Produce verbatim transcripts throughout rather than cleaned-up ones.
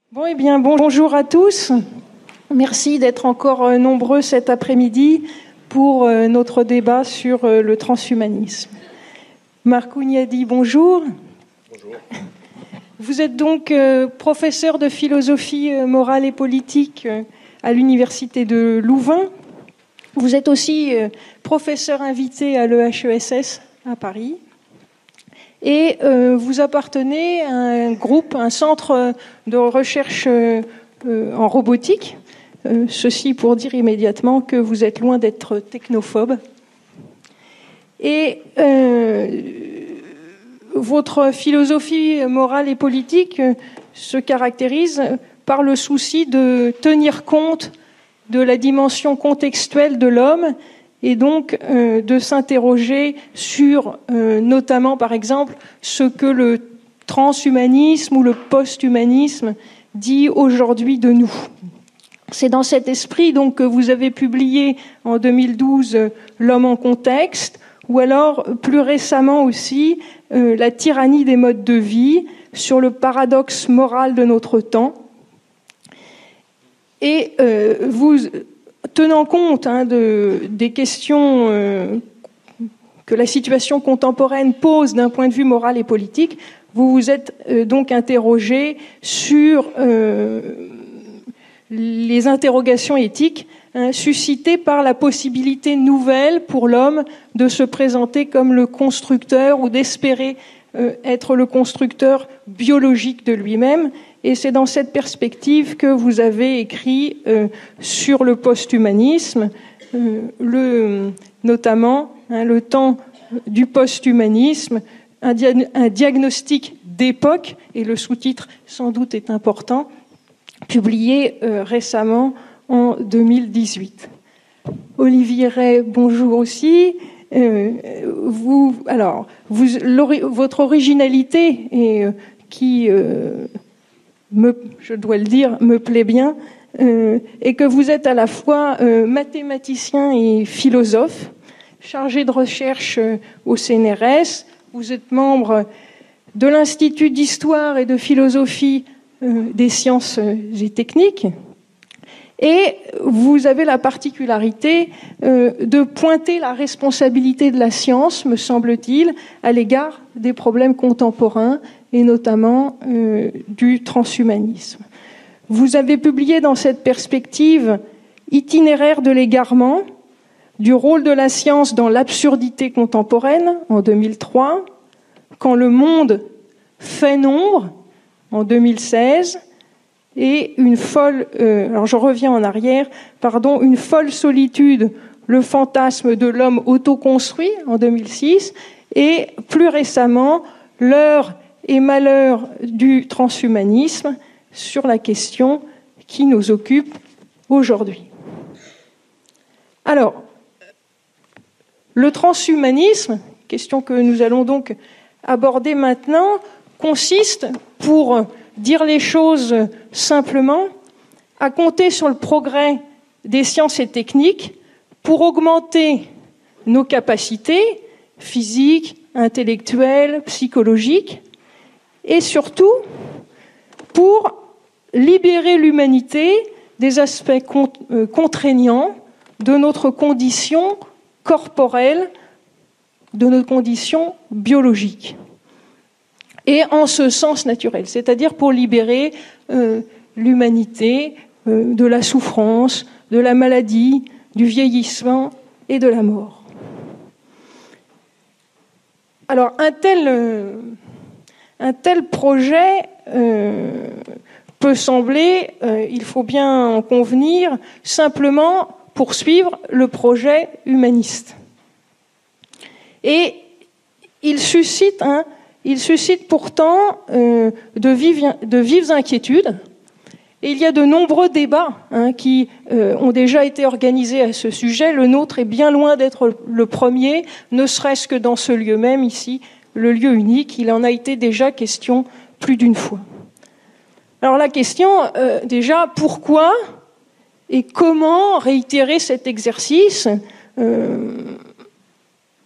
Bon, eh bien, bonjour à tous. Merci d'être encore nombreux cet après-midi pour notre débat sur le transhumanisme. Marc Hunyadi, bonjour. Bonjour. Vous êtes donc professeur de philosophie morale et politique à l'université de Louvain. Vous êtes aussi professeur invité à l'E H E S S à Paris. Et euh, vous appartenez à un groupe, un centre de recherche euh, en robotique. Euh, ceci pour dire immédiatement que vous êtes loin d'être technophobe. Et euh, votre philosophie morale et politique se caractérise par le souci de tenir compte de la dimension contextuelle de l'homme et donc euh, de s'interroger sur, euh, notamment par exemple, ce que le transhumanisme ou le post-humanisme dit aujourd'hui de nous. C'est dans cet esprit donc que vous avez publié en deux mille douze euh, L'homme en contexte, ou alors plus récemment aussi euh, La tyrannie des modes de vie, sur le paradoxe moral de notre temps. Et euh, vous... Tenant compte hein, de, des questions euh, que la situation contemporaine pose d'un point de vue moral et politique, vous vous êtes euh, donc interrogé sur euh, les interrogations éthiques hein, suscitées par la possibilité nouvelle pour l'homme de se présenter comme le constructeur ou d'espérer euh, être le constructeur biologique de lui-même. Et c'est dans cette perspective que vous avez écrit euh, sur le post-humanisme, euh, le, notamment hein, le temps du post-humanisme, un, dia- un diagnostic d'époque, et le sous-titre sans doute est important, publié euh, récemment en deux mille dix-huit. Olivier Ray, bonjour aussi. Euh, vous, alors, vous, votre originalité et euh, qui euh, Me, je dois le dire, me plaît bien, euh, et que vous êtes à la fois euh, mathématicien et philosophe, chargé de recherche euh, au C N R S. Vous êtes membre de l'Institut d'histoire et de philosophie euh, des sciences et techniques, et vous avez la particularité euh, de pointer la responsabilité de la science, me semble-t-il, à l'égard des problèmes contemporains, et notamment euh, du transhumanisme. Vous avez publié dans cette perspective Itinéraire de l'égarement, du rôle de la science dans l'absurdité contemporaine en deux mille trois, Quand le monde fait nombre en deux mille seize, et une folle, euh, alors je reviens en arrière, pardon, une folle solitude, le fantasme de l'homme autoconstruit en deux mille six, et plus récemment, l'heure et malheur du transhumanisme sur la question qui nous occupe aujourd'hui. Alors, le transhumanisme, question que nous allons donc aborder maintenant, consiste, pour dire les choses simplement, à compter sur le progrès des sciences et techniques pour augmenter nos capacités physiques, intellectuelles, psychologiques, et surtout pour libérer l'humanité des aspects contraignants de notre condition corporelle, de notre condition biologique. Et en ce sens naturel, c'est-à-dire pour libérer euh, l'humanité euh, de la souffrance, de la maladie, du vieillissement et de la mort. Alors, un tel... Euh, Un tel projet euh, peut sembler, euh, il faut bien en convenir, simplement poursuivre le projet humaniste. Et il suscite, hein, il suscite pourtant euh, de, vives, de vives inquiétudes. Et il y a de nombreux débats hein, qui euh, ont déjà été organisés à ce sujet. Le nôtre est bien loin d'être le premier, ne serait-ce que dans ce lieu même, ici, le lieu unique. Il en a été déjà question plus d'une fois. Alors la question, euh, déjà, pourquoi et comment réitérer cet exercice euh,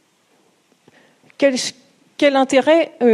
quel, quel intérêt euh, pour nous ?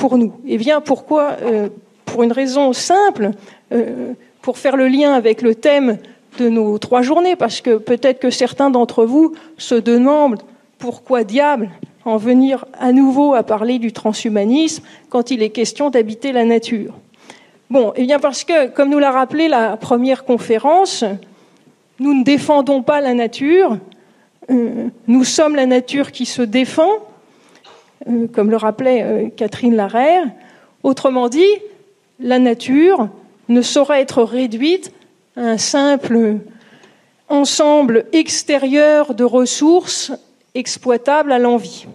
Eh bien, pourquoi, euh, pour une raison simple, euh, pour faire le lien avec le thème de nos trois journées, parce que peut-être que certains d'entre vous se demandent pourquoi diable en venir à nouveau à parler du transhumanisme quand il est question d'habiter la nature. Bon, eh bien parce que, comme nous l'a rappelé la première conférence, nous ne défendons pas la nature, euh, nous sommes la nature qui se défend, euh, comme le rappelait euh, Catherine Larère. Autrement dit, la nature ne saurait être réduite à un simple ensemble extérieur de ressources exploitables à l'envi.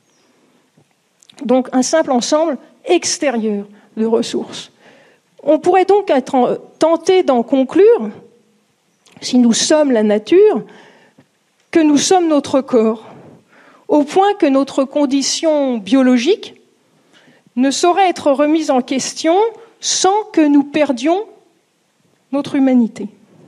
Donc un simple ensemble extérieur de ressources. On pourrait donc être tenté d'en conclure, si nous sommes la nature, que nous sommes notre corps, au point que notre condition biologique ne saurait être remise en question sans que nous perdions notre humanité.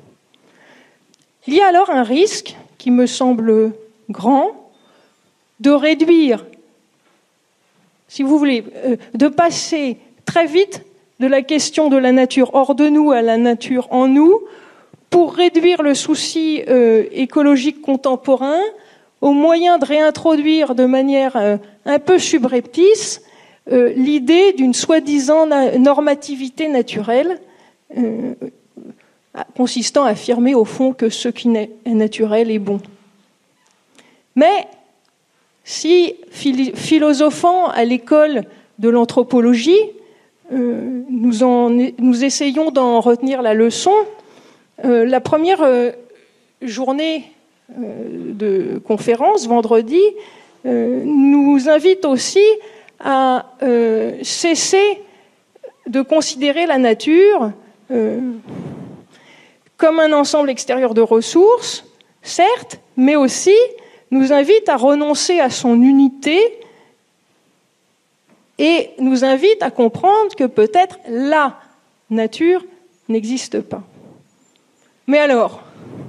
Il y a alors un risque, qui me semble grand, de réduire, si vous voulez, euh, de passer très vite de la question de la nature hors de nous à la nature en nous, pour réduire le souci euh, écologique contemporain au moyen de réintroduire de manière euh, un peu subreptice euh, l'idée d'une soi-disant na- normativité naturelle, euh, consistant à affirmer au fond que ce qui est naturel est bon. Mais si, philosophant à l'école de l'anthropologie, euh, nous, en, nous essayons d'en retenir la leçon, euh, la première euh, journée euh, de conférence, vendredi, euh, nous invite aussi à euh, cesser de considérer la nature euh, comme un ensemble extérieur de ressources, certes, mais aussi nous invite à renoncer à son unité et nous invite à comprendre que peut-être la nature n'existe pas. Mais alors,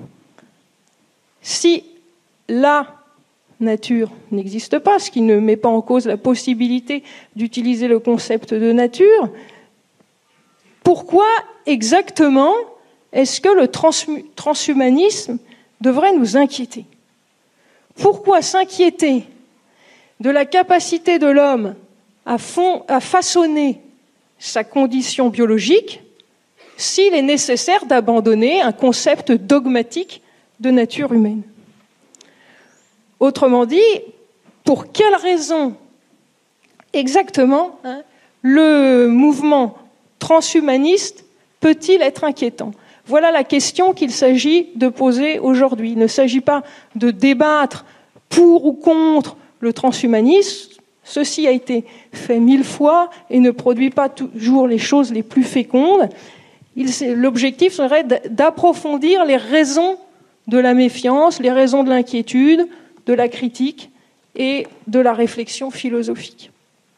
si la nature n'existe pas, ce qui ne met pas en cause la possibilité d'utiliser le concept de nature, pourquoi exactement est-ce que le trans- transhumanisme devrait nous inquiéter ? Pourquoi s'inquiéter de la capacité de l'homme à, fond, à façonner sa condition biologique s'il est nécessaire d'abandonner un concept dogmatique de nature humaine ? Autrement dit, pour quelles raisons exactement hein, le mouvement transhumaniste peut-il être inquiétant ? Voilà la question qu'il s'agit de poser aujourd'hui. Il ne s'agit pas de débattre pour ou contre le transhumanisme. Ceci a été fait mille fois et ne produit pas toujours les choses les plus fécondes. Il, l'objectif serait d'approfondir les raisons de la méfiance, les raisons de l'inquiétude, de la critique et de la réflexion philosophique.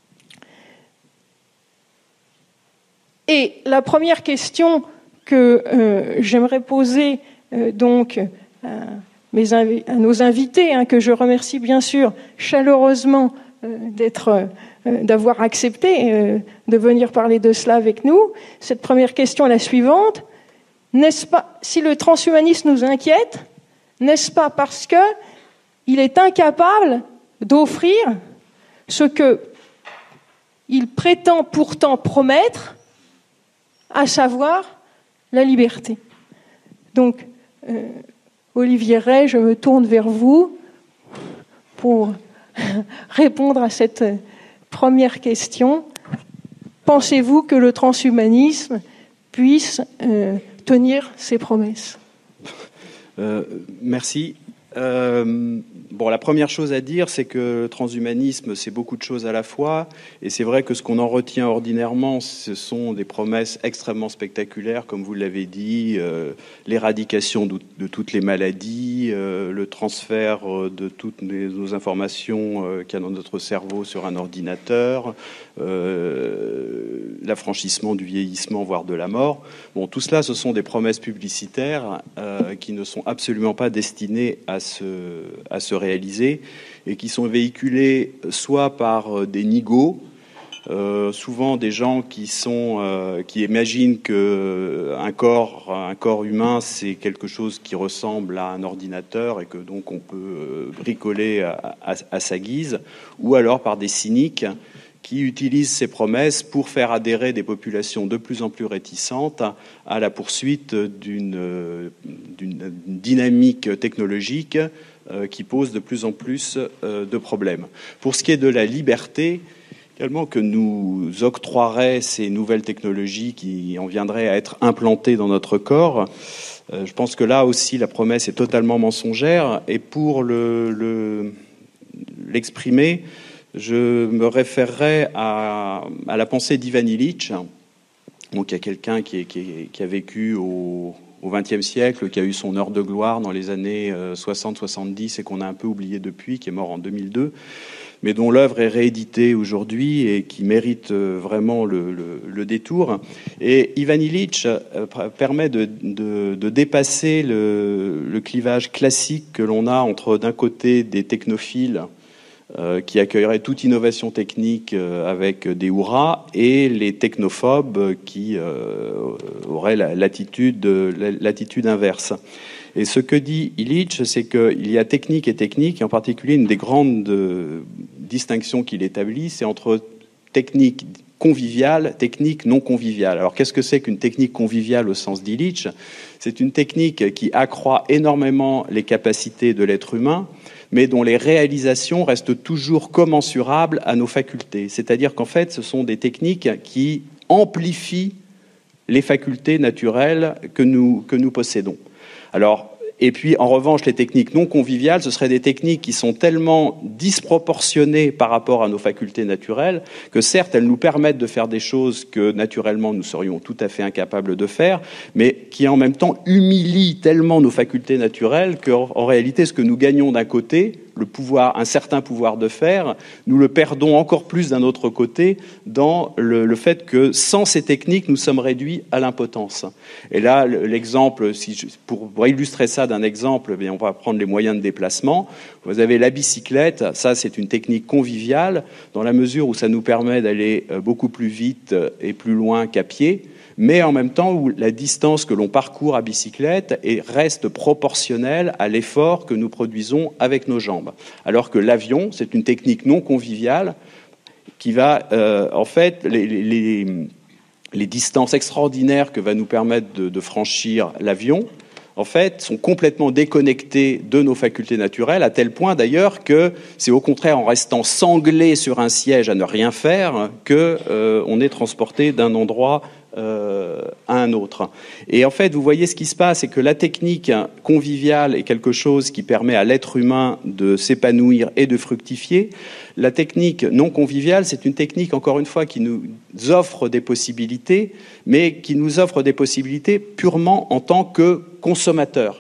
Et la première question que euh, j'aimerais poser euh, donc à, mes invi- à nos invités, hein, que je remercie bien sûr chaleureusement euh, d'être, euh, d'avoir accepté euh, de venir parler de cela avec nous. Cette première question est la suivante. N'est-ce pas, si le transhumanisme nous inquiète, n'est-ce pas parce que il est incapable d'offrir ce que il prétend pourtant promettre, à savoir la liberté. Donc, euh, Olivier Rey, je me tourne vers vous pour répondre à cette première question. Pensez-vous que le transhumanisme puisse euh, tenir ses promesses ? euh, Merci. Euh, bon, la première chose à dire, c'est que le transhumanisme, c'est beaucoup de choses à la fois, et c'est vrai que ce qu'on en retient ordinairement, ce sont des promesses extrêmement spectaculaires, comme vous l'avez dit, euh, l'éradication de, de toutes les maladies, euh, le transfert de toutes les, nos informations euh, qu'il y a dans notre cerveau sur un ordinateur, euh, l'affranchissement du vieillissement, voire de la mort. Bon, tout cela, ce sont des promesses publicitaires euh, qui ne sont absolument pas destinées à se, à se réaliser et qui sont véhiculées soit par des nigauds, Euh, souvent des gens qui sont euh, qui imaginent que un corps un corps humain c'est quelque chose qui ressemble à un ordinateur et que donc on peut bricoler à, à, à sa guise, ou alors par des cyniques qui utilisent ces promesses pour faire adhérer des populations de plus en plus réticentes à la poursuite d'une, d'une dynamique technologique euh, qui pose de plus en plus euh, de problèmes. Pour ce qui est de la liberté, également que nous octroieraient ces nouvelles technologies qui en viendraient à être implantées dans notre corps, euh, je pense que là aussi la promesse est totalement mensongère, et pour le, le, l'exprimer, je me référerai à, à la pensée d'Ivan Illich, donc il y a quelqu'un qui, est, qui, est, qui a vécu au vingtième siècle, qui a eu son heure de gloire dans les années soixante soixante-dix et qu'on a un peu oublié depuis, qui est mort en deux mille deux, mais dont l'œuvre est rééditée aujourd'hui et qui mérite vraiment le, le, le détour. Et Ivan Illich permet de, de, de dépasser le, le clivage classique que l'on a entre, d'un côté, des technophiles Euh, qui accueillerait toute innovation technique euh, avec des hurrahs, et les technophobes qui euh, auraient la, l'attitude, l'attitude inverse. Et ce que dit Illich, c'est qu'il y a technique et technique, et en particulier une des grandes euh, distinctions qu'il établit, c'est entre technique conviviale, technique non conviviale. Alors qu'est-ce que c'est qu'une technique conviviale au sens d'Illich ? C'est une technique qui accroît énormément les capacités de l'être humain, mais dont les réalisations restent toujours commensurables à nos facultés. C'est-à-dire qu'en fait, ce sont des techniques qui amplifient les facultés naturelles que nous, que nous possédons. Alors, et puis, en revanche, les techniques non conviviales, ce seraient des techniques qui sont tellement disproportionnées par rapport à nos facultés naturelles que, certes, elles nous permettent de faire des choses que, naturellement, nous serions tout à fait incapables de faire, mais qui, en même temps, humilient tellement nos facultés naturelles qu'en en réalité, ce que nous gagnons d'un côté, le pouvoir, un certain pouvoir de faire, nous le perdons encore plus d'un autre côté dans le, le fait que, sans ces techniques, nous sommes réduits à l'impotence. Et là, l'exemple, si je, pour, pour illustrer ça d'un exemple, eh bien, on va prendre les moyens de déplacement. Vous avez la bicyclette, ça c'est une technique conviviale, dans la mesure où ça nous permet d'aller beaucoup plus vite et plus loin qu'à pied, mais en même temps où la distance que l'on parcourt à bicyclette est, reste proportionnelle à l'effort que nous produisons avec nos jambes. Alors que l'avion, c'est une technique non conviviale qui va, euh, en fait, les, les, les distances extraordinaires que va nous permettre de, de franchir l'avion, en fait, sont complètement déconnectés de nos facultés naturelles, à tel point d'ailleurs que c'est au contraire en restant sanglé sur un siège à ne rien faire que euh, on est transporté d'un endroit euh, à un autre. Et en fait, vous voyez ce qui se passe, c'est que la technique conviviale est quelque chose qui permet à l'être humain de s'épanouir et de fructifier. La technique non conviviale, c'est une technique, encore une fois, qui nous offre des possibilités, mais qui nous offre des possibilités purement en tant que consommateurs,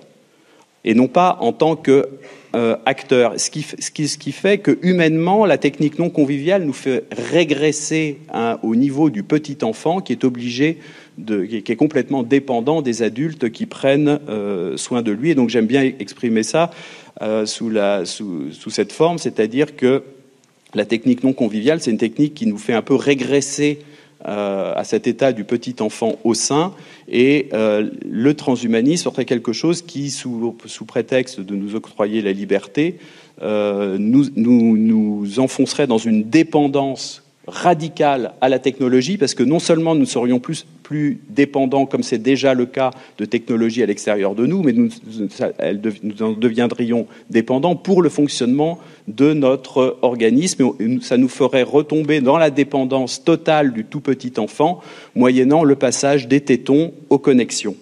et non pas en tant que euh, acteurs. Ce qui, ce, qui, ce qui fait que, humainement, la technique non conviviale nous fait régresser hein, au niveau du petit enfant qui est obligé, de, qui est complètement dépendant des adultes qui prennent euh, soin de lui. Et donc j'aime bien exprimer ça euh, sous, la, sous, sous cette forme, c'est-à-dire que la technique non conviviale, c'est une technique qui nous fait un peu régresser euh, à cet état du petit enfant au sein, et euh, le transhumanisme serait quelque chose qui, sous, sous prétexte de nous octroyer la liberté, euh, nous, nous, nous enfoncerait dans une dépendance radicale à la technologie, parce que non seulement nous serions plus, plus dépendants, comme c'est déjà le cas, de technologies à l'extérieur de nous, mais nous, ça, elles, nous en deviendrions dépendants pour le fonctionnement de notre organisme. Et ça nous ferait retomber dans la dépendance totale du tout petit enfant, moyennant le passage des tétons aux connexions.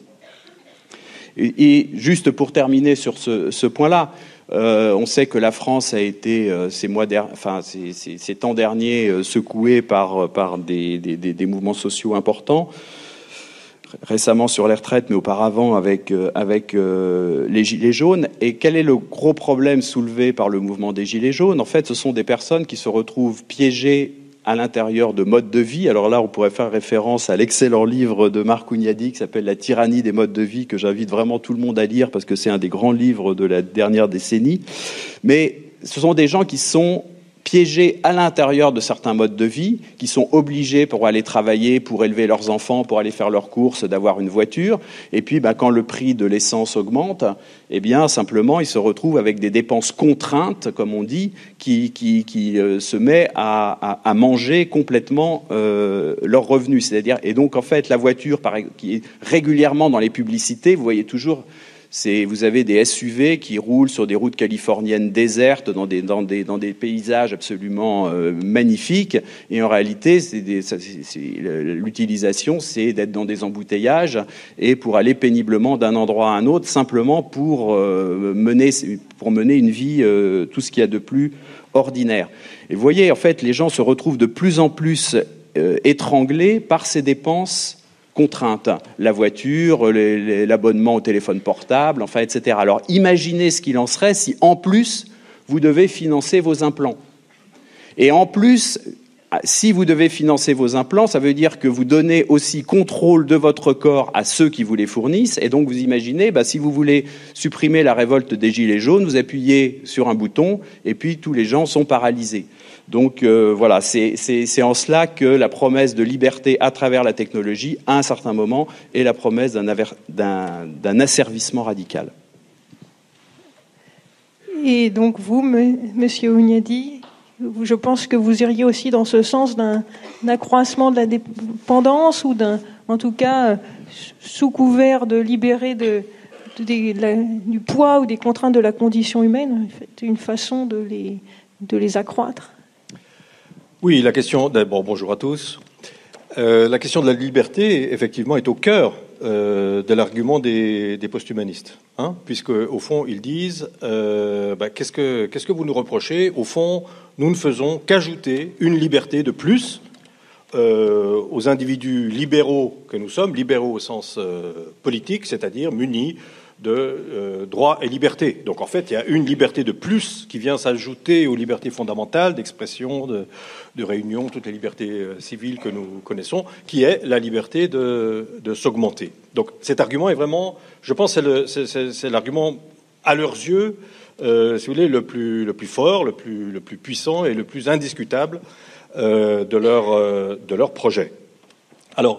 Et, et juste pour terminer sur ce, ce point-là, Euh, on sait que la France a été euh, ces, mois der- enfin, ces, ces, ces temps derniers euh, secouée par, par des, des, des mouvements sociaux importants, récemment sur les retraites, mais auparavant avec, euh, avec euh, les Gilets jaunes. Et quel est le gros problème soulevé par le mouvement des Gilets jaunes ? En fait, ce sont des personnes qui se retrouvent piégées à l'intérieur de modes de vie. Alors là, on pourrait faire référence à l'excellent livre de Marc Ouniadi qui s'appelle « La tyrannie des modes de vie », que j'invite vraiment tout le monde à lire parce que c'est un des grands livres de la dernière décennie. Mais ce sont des gens qui sont piégés à l'intérieur de certains modes de vie, qui sont obligés pour aller travailler, pour élever leurs enfants, pour aller faire leurs courses, d'avoir une voiture. Et puis, bah, quand le prix de l'essence augmente, eh bien, simplement, ils se retrouvent avec des dépenses contraintes, comme on dit, qui, qui, qui euh, se met à, à, à manger complètement euh, leurs revenus. C'est-à-dire, et donc, en fait, la voiture, par, qui est régulièrement dans les publicités, vous voyez toujours... C'est, vous avez des S U V qui roulent sur des routes californiennes désertes, dans des, dans des, dans des paysages absolument euh, magnifiques. Et en réalité, c'est des, ça, c'est, c'est, l'utilisation, c'est d'être dans des embouteillages et pour aller péniblement d'un endroit à un autre, simplement pour, euh, mener, pour mener une vie, euh, tout ce qu'il y a de plus ordinaire. Et vous voyez, en fait, les gens se retrouvent de plus en plus euh, étranglés par ces dépenses contraintes, la voiture, les, les, l'abonnement au téléphone portable, enfin, et cetera. Alors, imaginez ce qu'il en serait si, en plus, vous devez financer vos implants. Et en plus, si vous devez financer vos implants, ça veut dire que vous donnez aussi contrôle de votre corps à ceux qui vous les fournissent. Et donc, vous imaginez, bah, si vous voulez supprimer la révolte des Gilets jaunes, vous appuyez sur un bouton et puis tous les gens sont paralysés. Donc euh, voilà, c'est, c'est, c'est en cela que la promesse de liberté à travers la technologie, à un certain moment, est la promesse d'un, aver, d'un, d'un asservissement radical. Et donc vous, Monsieur Hunyadi, je pense que vous iriez aussi dans ce sens d'un, d'un accroissement de la dépendance ou d'un, en tout cas, sous couvert de libérer de, de, de, de la, du poids ou des contraintes de la condition humaine, une façon de les, de les accroître. Oui, la question, d'abord bonjour à tous. Euh, la question de la liberté, effectivement, est au cœur euh, de l'argument des, des posthumanistes, hein, puisque au fond ils disent euh, bah, qu'est-ce que qu'est-ce que vous nous reprochez ? Au fond, nous ne faisons qu'ajouter une liberté de plus euh, aux individus libéraux que nous sommes, libéraux au sens euh, politique, c'est-à-dire munis de euh, droits et libertés. Donc en fait, il y a une liberté de plus qui vient s'ajouter aux libertés fondamentales d'expression, de, de réunion, toutes les libertés euh, civiles que nous connaissons, qui est la liberté de, de s'augmenter. Donc cet argument est vraiment, je pense, c'est, le, c'est, c'est, c'est l'argument à leurs yeux, euh, si vous voulez, le plus, le plus fort, le plus, le plus puissant et le plus indiscutable euh, de leur, euh, de leur projet. Alors,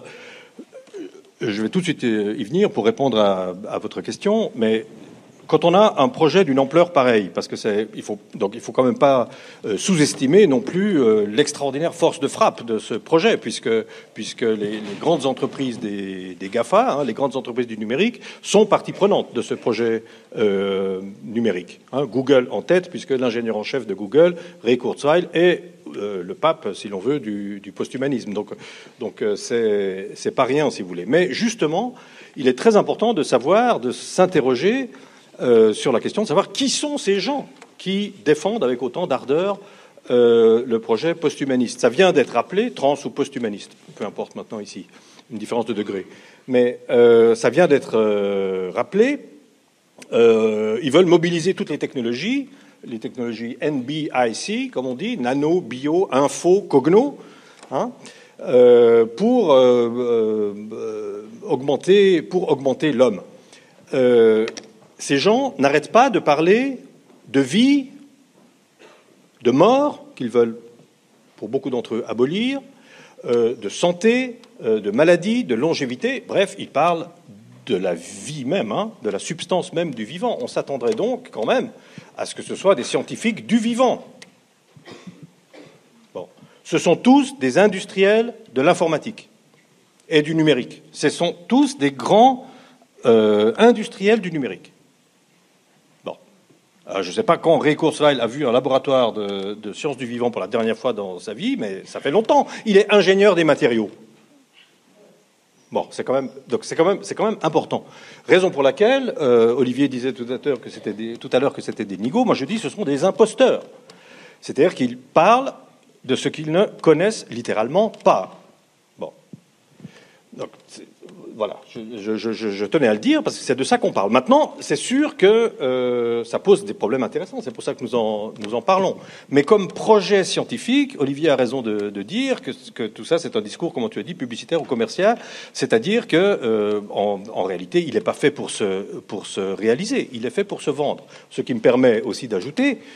je vais tout de suite y venir pour répondre à, à votre question, mais quand on a un projet d'une ampleur pareille, parce que c'est, il faut donc il faut quand même pas euh, sous-estimer non plus euh, l'extraordinaire force de frappe de ce projet, puisque puisque les, les grandes entreprises des, des GAFA, hein, les grandes entreprises du numérique, sont partie prenante de ce projet euh, numérique. Hein, Google en tête, puisque l'ingénieur en chef de Google, Ray Kurzweil, est euh, le pape, si l'on veut, du, du posthumanisme. Donc donc euh, c'est c'est pas rien, si vous voulez. Mais justement, il est très important de savoir, de s'interroger Euh, sur la question de savoir qui sont ces gens qui défendent avec autant d'ardeur euh, le projet posthumaniste. Ça vient d'être appelé trans ou posthumaniste, peu importe maintenant ici, une différence de degré. Mais euh, ça vient d'être euh, rappelé. Euh, ils veulent mobiliser toutes les technologies, les technologies N B I C, comme on dit, nano, bio, info, cogno, hein, euh, pour euh, euh, augmenter, pour augmenter l'homme. Euh, Ces gens n'arrêtent pas de parler de vie, de mort, qu'ils veulent, pour beaucoup d'entre eux, abolir, euh, de santé, euh, de maladie, de longévité. Bref, ils parlent de la vie même, hein, de la substance même du vivant. On s'attendrait donc, quand même, à ce que ce soit des scientifiques du vivant. Bon. Ce sont tous des industriels de l'informatique et du numérique. Ce sont tous des grands euh, industriels du numérique. Alors, je ne sais pas quand Ray Kurzweil a vu un laboratoire de, de sciences du vivant pour la dernière fois dans sa vie, mais ça fait longtemps. Il est ingénieur des matériaux. Bon, c'est quand même, donc c'est quand même, c'est quand même important. Raison pour laquelle euh, Olivier disait tout à l'heure que c'était des, tout à l'heure que c'était des nigauds. Moi, je dis, ce sont des imposteurs. C'est-à-dire qu'ils parlent de ce qu'ils ne connaissent littéralement pas. Bon, donc. Voilà, je, je, je, je tenais à le dire parce que c'est de ça qu'on parle. Maintenant, c'est sûr que euh, ça pose des problèmes intéressants, c'est pour ça que nous en, nous en parlons. Mais comme projet scientifique, Olivier a raison de, de dire que, que tout ça, c'est un discours, comme tu as dit, publicitaire ou commercial, c'est-à-dire que euh, en, en réalité, il n'est pas fait pour se, pour se réaliser, il est fait pour se vendre. Ce qui me permet aussi d'ajouter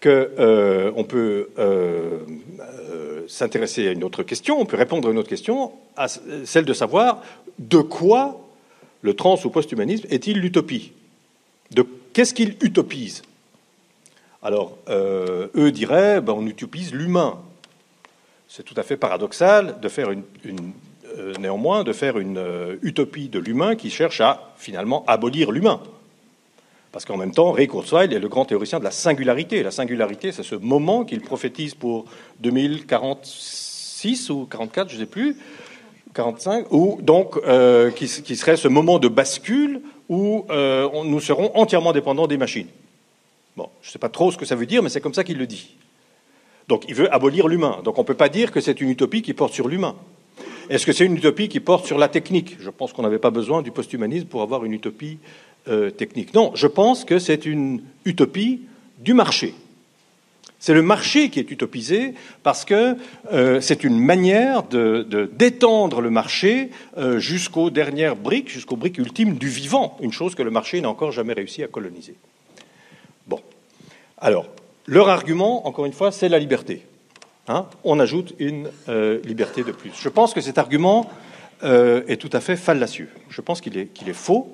qu'on euh, peut euh, euh, s'intéresser à une autre question, on peut répondre à une autre question, à celle de savoir de quoi le trans- ou post-humanisme est-il l'utopie? De qu'est-ce qu'il utopise? Alors, euh, eux diraient, ben, on utopise l'humain. C'est tout à fait paradoxal de faire une, une euh, néanmoins de faire une euh, utopie de l'humain qui cherche à finalement abolir l'humain. Parce qu'en même temps, Ray Kurzweil est le grand théoricien de la singularité. La singularité, c'est ce moment qu'il prophétise pour deux mille quarante-six ou quarante-quatre, je ne sais plus, quarante-cinq, où donc euh, qui, qui serait ce moment de bascule où euh, on, nous serons entièrement dépendants des machines. Bon, je ne sais pas trop ce que ça veut dire, mais c'est comme ça qu'il le dit. Donc, il veut abolir l'humain. Donc, on ne peut pas dire que c'est une utopie qui porte sur l'humain. Est-ce que c'est une utopie qui porte sur la technique? Je pense qu'on n'avait pas besoin du post-humanisme pour avoir une utopie euh, technique. Non, je pense que c'est une utopie du marché. C'est le marché qui est utopisé parce que euh, c'est une manière de, de, d'étendre le marché euh, jusqu'aux dernières briques, jusqu'aux briques ultimes du vivant, une chose que le marché n'a encore jamais réussi à coloniser. Bon. Alors, leur argument, encore une fois, c'est la liberté. Hein, on ajoute une euh, liberté de plus. Je pense que cet argument euh, est tout à fait fallacieux. Je pense qu'il est, qu'il est faux,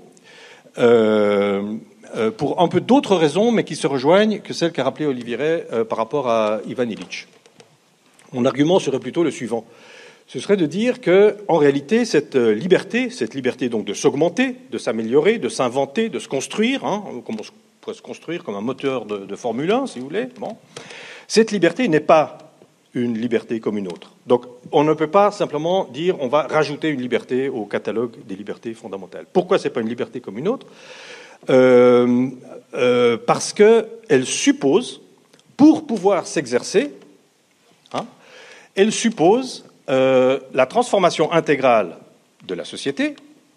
euh, euh, pour un peu d'autres raisons, mais qui se rejoignent que celles qu'a rappelé Olivier Rey euh, par rapport à Ivan Illich. Mon argument serait plutôt le suivant. Ce serait de dire que, en réalité, cette liberté, cette liberté donc de s'augmenter, de s'améliorer, de s'inventer, de se construire, hein, comme on pourrait se construire comme un moteur de, de Formule un, si vous voulez, bon, cette liberté n'est pas une liberté comme une autre. Donc, on ne peut pas simplement dire on va rajouter une liberté au catalogue des libertés fondamentales. Pourquoi c'est pas une liberté comme une autre? euh, euh, Parce qu'elle suppose, pour pouvoir s'exercer, hein, elle suppose euh, la transformation intégrale de la société,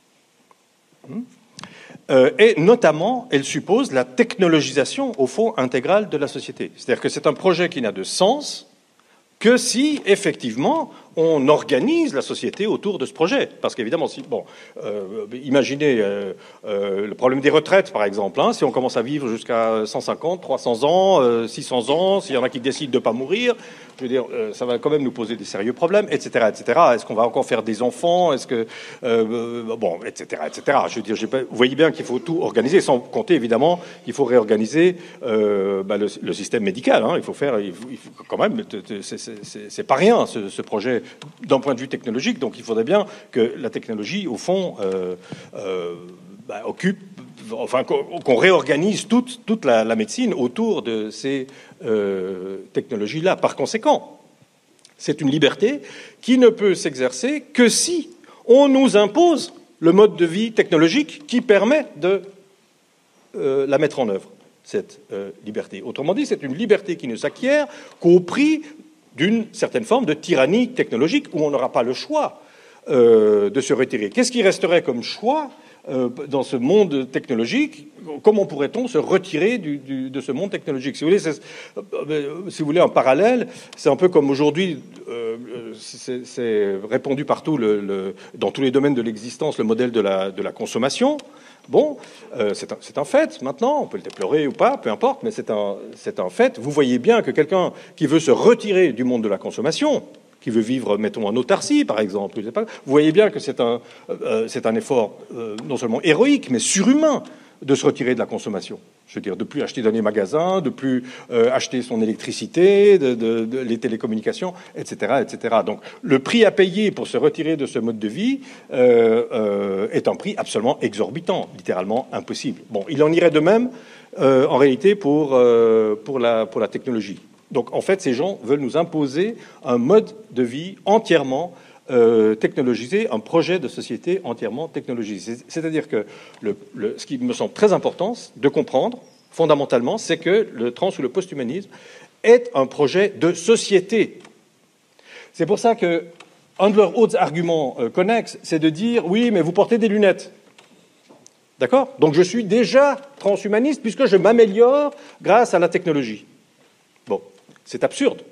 hein, euh, et notamment, elle suppose la technologisation, au fond, intégrale de la société. C'est-à-dire que c'est un projet qui n'a de sens que si, effectivement, on organise la société autour de ce projet. Parce qu'évidemment, si, bon, euh, imaginez euh, euh, le problème des retraites, par exemple. Hein, si on commence à vivre jusqu'à cent cinquante, trois cents ans, euh, six cents ans, s'il y en a qui décident de ne pas mourir, je veux dire, euh, ça va quand même nous poser des sérieux problèmes, et cetera, et cetera. Est-ce qu'on va encore faire des enfants? Est-ce que, euh, bon, et cetera, et cetera. Je veux dire, j'ai pas, vous voyez bien qu'il faut tout organiser, sans compter évidemment qu'il faut réorganiser euh, bah, le, le système médical. Hein. Il faut faire, il faut, il faut quand même, c'est, c'est, c'est, c'est pas rien ce, ce projet d'un point de vue technologique, donc il faudrait bien que la technologie, au fond, euh, euh, bah, occupe, enfin qu'on, qu'on réorganise toute, toute la, la médecine autour de ces euh, technologies-là. Par conséquent, c'est une liberté qui ne peut s'exercer que si on nous impose le mode de vie technologique qui permet de euh, la mettre en œuvre, cette euh, liberté. Autrement dit, c'est une liberté qui ne s'acquiert qu'au prix d'une certaine forme de tyrannie technologique où on n'aura pas le choix euh, de se retirer. Qu'est-ce qui resterait comme choix euh, dans ce monde technologique? Comment pourrait-on se retirer du, du, de ce monde technologique? Si vous voulez, c'est, euh, si vous voulez, en parallèle, c'est un peu comme aujourd'hui, euh, c'est, c'est répandu partout, le, le, dans tous les domaines de l'existence, le modèle de la, de la consommation. Bon, euh, c'est, un, c'est un fait, maintenant, on peut le déplorer ou pas, peu importe, mais c'est un, c'est un fait. Vous voyez bien que quelqu'un qui veut se retirer du monde de la consommation, qui veut vivre, mettons, en autarcie, par exemple, je sais pas, vous voyez bien que c'est un, euh, c'est un effort euh, non seulement héroïque, mais surhumain de se retirer de la consommation. Je veux dire, de plus acheter dans les magasins, de plus euh, acheter son électricité, de, de, de, les télécommunications, et cetera, et cetera. Donc, le prix à payer pour se retirer de ce mode de vie euh, euh, est un prix absolument exorbitant, littéralement impossible. Bon, il en irait de même, euh, en réalité, pour, euh, pour, la, pour la technologie. Donc, en fait, ces gens veulent nous imposer un mode de vie entièrement Euh, technologisé, un projet de société entièrement technologisé. C'est-à-dire que le, le, ce qui me semble très important de comprendre, fondamentalement, c'est que le trans ou le post-humanisme est un projet de société. C'est pour ça que un de leurs autres arguments euh, connexes, c'est de dire « oui, mais vous portez des lunettes ». D'accord ? Donc je suis déjà transhumaniste puisque je m'améliore grâce à la technologie. Bon, c'est absurde.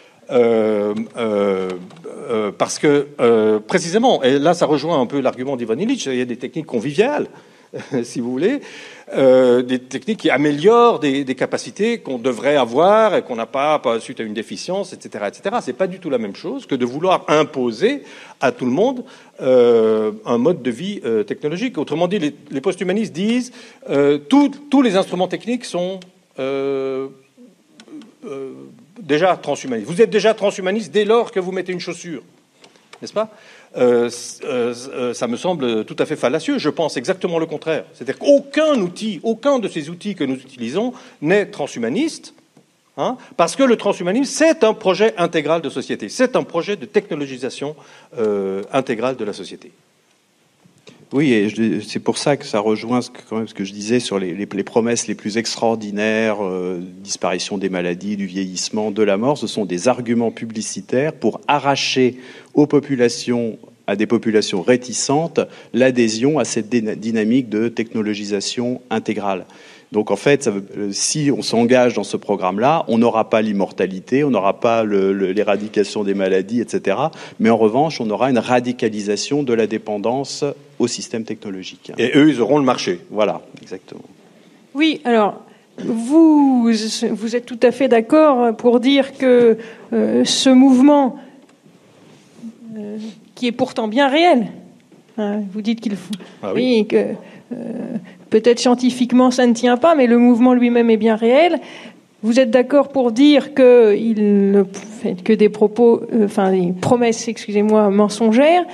Euh, euh, euh, parce que, euh, précisément, et là ça rejoint un peu l'argument d'Ivan Illich, il y a des techniques conviviales si vous voulez, euh, des techniques qui améliorent des, des capacités qu'on devrait avoir et qu'on n'a pas, pas suite à une déficience, et cetera, et cetera. C'est pas du tout la même chose que de vouloir imposer à tout le monde euh, un mode de vie euh, technologique. Autrement dit, les, les post-humanistes disent euh, tout, tous les instruments techniques sont euh, euh, déjà transhumanistes. Vous êtes déjà transhumaniste dès lors que vous mettez une chaussure, n'est-ce pas? Euh, euh, ça me semble tout à fait fallacieux. Je pense exactement le contraire. C'est-à-dire qu'aucun outil, aucun de ces outils que nous utilisons n'est transhumaniste, hein, parce que le transhumanisme, c'est un projet intégral de société. C'est un projet de technologisation euh, intégrale de la société. Oui, et je, c'est pour ça que ça rejoint ce que, quand même, ce que je disais sur les, les, les promesses les plus extraordinaires, euh, disparition des maladies, du vieillissement, de la mort. Ce sont des arguments publicitaires pour arracher aux populations, à des populations réticentes, l'adhésion à cette dynamique de technologisation intégrale. Donc en fait, ça veut, si on s'engage dans ce programme-là, on n'aura pas l'immortalité, on n'aura pas le, le, l'éradication des maladies, et cetera. Mais en revanche, on aura une radicalisation de la dépendance au système technologique. Et eux, ils auront le marché. Voilà, exactement. Oui, alors, vous, vous êtes tout à fait d'accord pour dire que euh, ce mouvement, euh, qui est pourtant bien réel, hein, vous dites qu'il faut... Ah oui. oui, que... Euh, peut-être scientifiquement ça ne tient pas, mais le mouvement lui-même est bien réel. Vous êtes d'accord pour dire que, il ne fait que des propos, euh, enfin des promesses, excusez-moi, mensongères,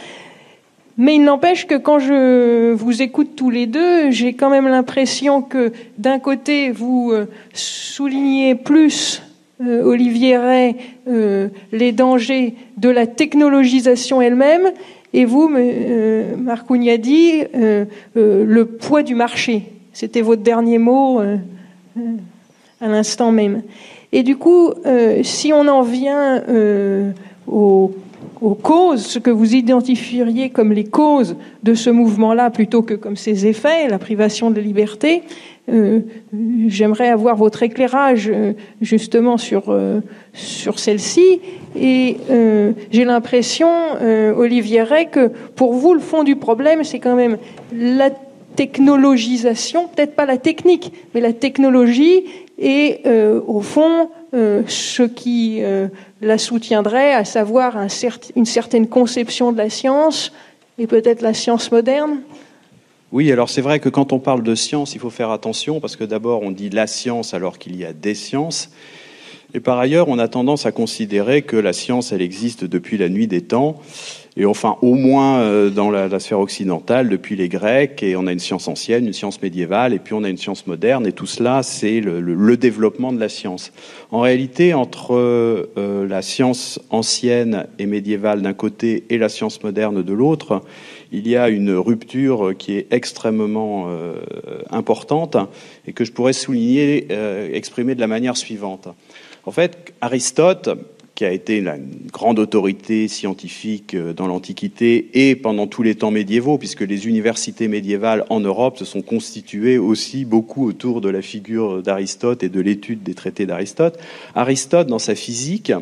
mais il n'empêche que quand je vous écoute tous les deux, j'ai quand même l'impression que d'un côté vous euh, soulignez plus, euh, Olivier Rey, euh, les dangers de la technologisation elle-même, et vous, euh, Marc Hunyadi, euh, euh, le poids du marché. C'était votre dernier mot euh, euh, à l'instant même. Et du coup, euh, si on en vient euh, aux, aux causes, ce que vous identifieriez comme les causes de ce mouvement-là, plutôt que comme ses effets, la privation de liberté, euh, j'aimerais avoir votre éclairage euh, justement sur, euh, sur celle-ci. Et euh, j'ai l'impression, euh, Olivier Rey, que pour vous, le fond du problème, c'est quand même la technologisation, peut-être pas la technique, mais la technologie, et euh, au fond, euh, ce qui euh, la soutiendrait, à savoir un cert- une certaine conception de la science, et peut-être la science moderne. Oui, alors c'est vrai que quand on parle de science, il faut faire attention, parce que d'abord, on dit la science alors qu'il y a des sciences. Et par ailleurs, on a tendance à considérer que la science, elle existe depuis la nuit des temps, et enfin au moins euh, dans la, la sphère occidentale, depuis les Grecs, et on a une science ancienne, une science médiévale, et puis on a une science moderne, et tout cela, c'est le, le, le développement de la science. En réalité, entre euh, la science ancienne et médiévale d'un côté et la science moderne de l'autre, il y a une rupture qui est extrêmement euh, importante, et que je pourrais souligner, euh, exprimer de la manière suivante. En fait, Aristote, qui a été une grande autorité scientifique dans l'Antiquité et pendant tous les temps médiévaux, puisque les universités médiévales en Europe se sont constituées aussi beaucoup autour de la figure d'Aristote et de l'étude des traités d'Aristote. Aristote, dans sa physique,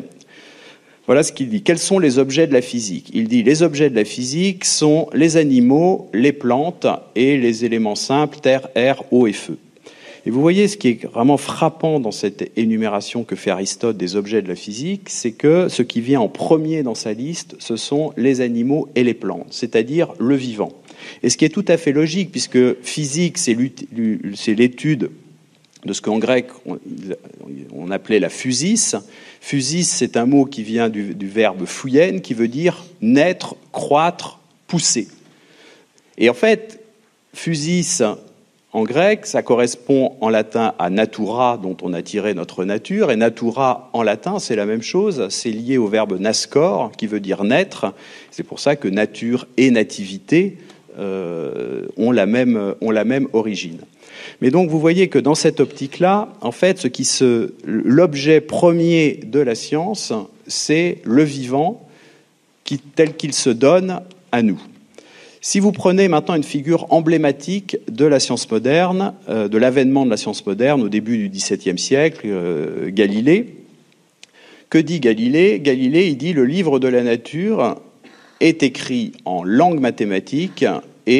voilà ce qu'il dit. Quels sont les objets de la physique ? Il dit les objets de la physique sont les animaux, les plantes et les éléments simples, terre, air, eau et feu. Et vous voyez, ce qui est vraiment frappant dans cette énumération que fait Aristote des objets de la physique, c'est que ce qui vient en premier dans sa liste, ce sont les animaux et les plantes, c'est-à-dire le vivant. Et ce qui est tout à fait logique, puisque physique, c'est l'étude de ce qu'en grec, on appelait la physis. Physis, c'est un mot qui vient du, du verbe phouien, qui veut dire naître, croître, pousser. Et en fait, physis, en grec, ça correspond en latin à natura, dont on a tiré notre nature, et natura en latin, c'est la même chose, c'est lié au verbe nascor, qui veut dire naître. C'est pour ça que nature et nativité euh, ont la même, ont la même origine. Mais donc, vous voyez que dans cette optique-là, en fait, ce qui se, l'objet premier de la science, c'est le vivant qui, tel qu'il se donne à nous. Si vous prenez maintenant une figure emblématique de la science moderne, euh, de l'avènement de la science moderne au début du XVIIe siècle, euh, Galilée, que dit Galilée ? Galilée, il dit « le livre de la nature est écrit en langue mathématique et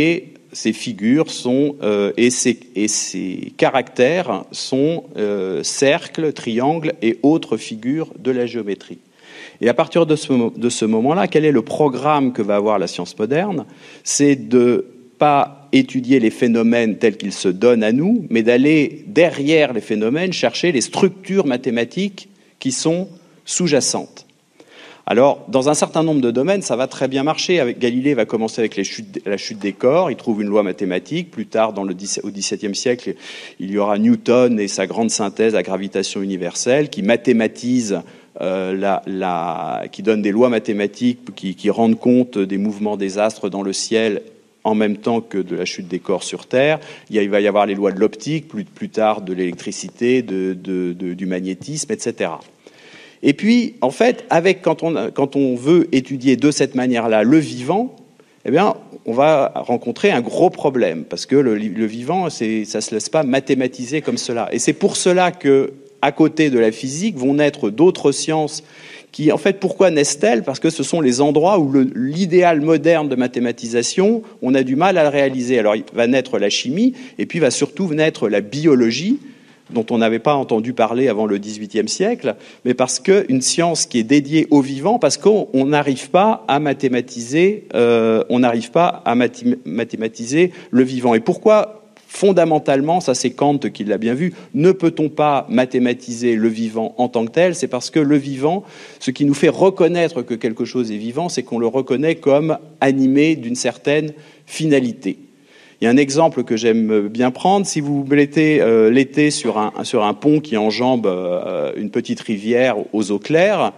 ces figures sont euh, et, ces, et ces caractères sont euh, cercles, triangles et autres figures de la géométrie. Et à partir de ce, de ce moment-là, quel est le programme que va avoir la science moderne? C'est de pas étudier les phénomènes tels qu'ils se donnent à nous, mais d'aller derrière les phénomènes chercher les structures mathématiques qui sont sous-jacentes. Alors, dans un certain nombre de domaines, ça va très bien marcher. Avec Galilée va commencer avec les chutes, la chute des corps. Il trouve une loi mathématique. Plus tard, dans le, au dix-septième siècle, il y aura Newton et sa grande synthèse, la gravitation universelle, qui mathématise, euh, la, la, qui donne des lois mathématiques qui, qui rendent compte des mouvements des astres dans le ciel en même temps que de la chute des corps sur Terre. Il, y a, il va y avoir les lois de l'optique, plus, plus tard de l'électricité, de, de, de, du magnétisme, et cetera. Et puis, en fait, avec, quand, on, quand on veut étudier de cette manière-là le vivant, eh bien, on va rencontrer un gros problème, parce que le, le vivant, c'est, ça ne se laisse pas mathématiser comme cela. Et c'est pour cela que, à côté de la physique, vont naître d'autres sciences qui, en fait, pourquoi naissent-elles? Parce que ce sont les endroits où le, l'idéal moderne de mathématisation, on a du mal à le réaliser. Alors, il va naître la chimie, et puis va surtout naître la biologie, dont on n'avait pas entendu parler avant le dix-huitième siècle, mais parce qu'une science qui est dédiée au vivant, parce qu'on n'arrive pas à mathématiser, euh, on n'arrive pas à mathématiser le vivant. Et pourquoi, fondamentalement, ça c'est Kant qui l'a bien vu, ne peut-on pas mathématiser le vivant en tant que tel? C'est parce que le vivant, ce qui nous fait reconnaître que quelque chose est vivant, c'est qu'on le reconnaît comme animé d'une certaine finalité. Il y a un exemple que j'aime bien prendre. Si vous mettez euh, l'été sur un, sur un pont qui enjambe euh, une petite rivière aux eaux claires,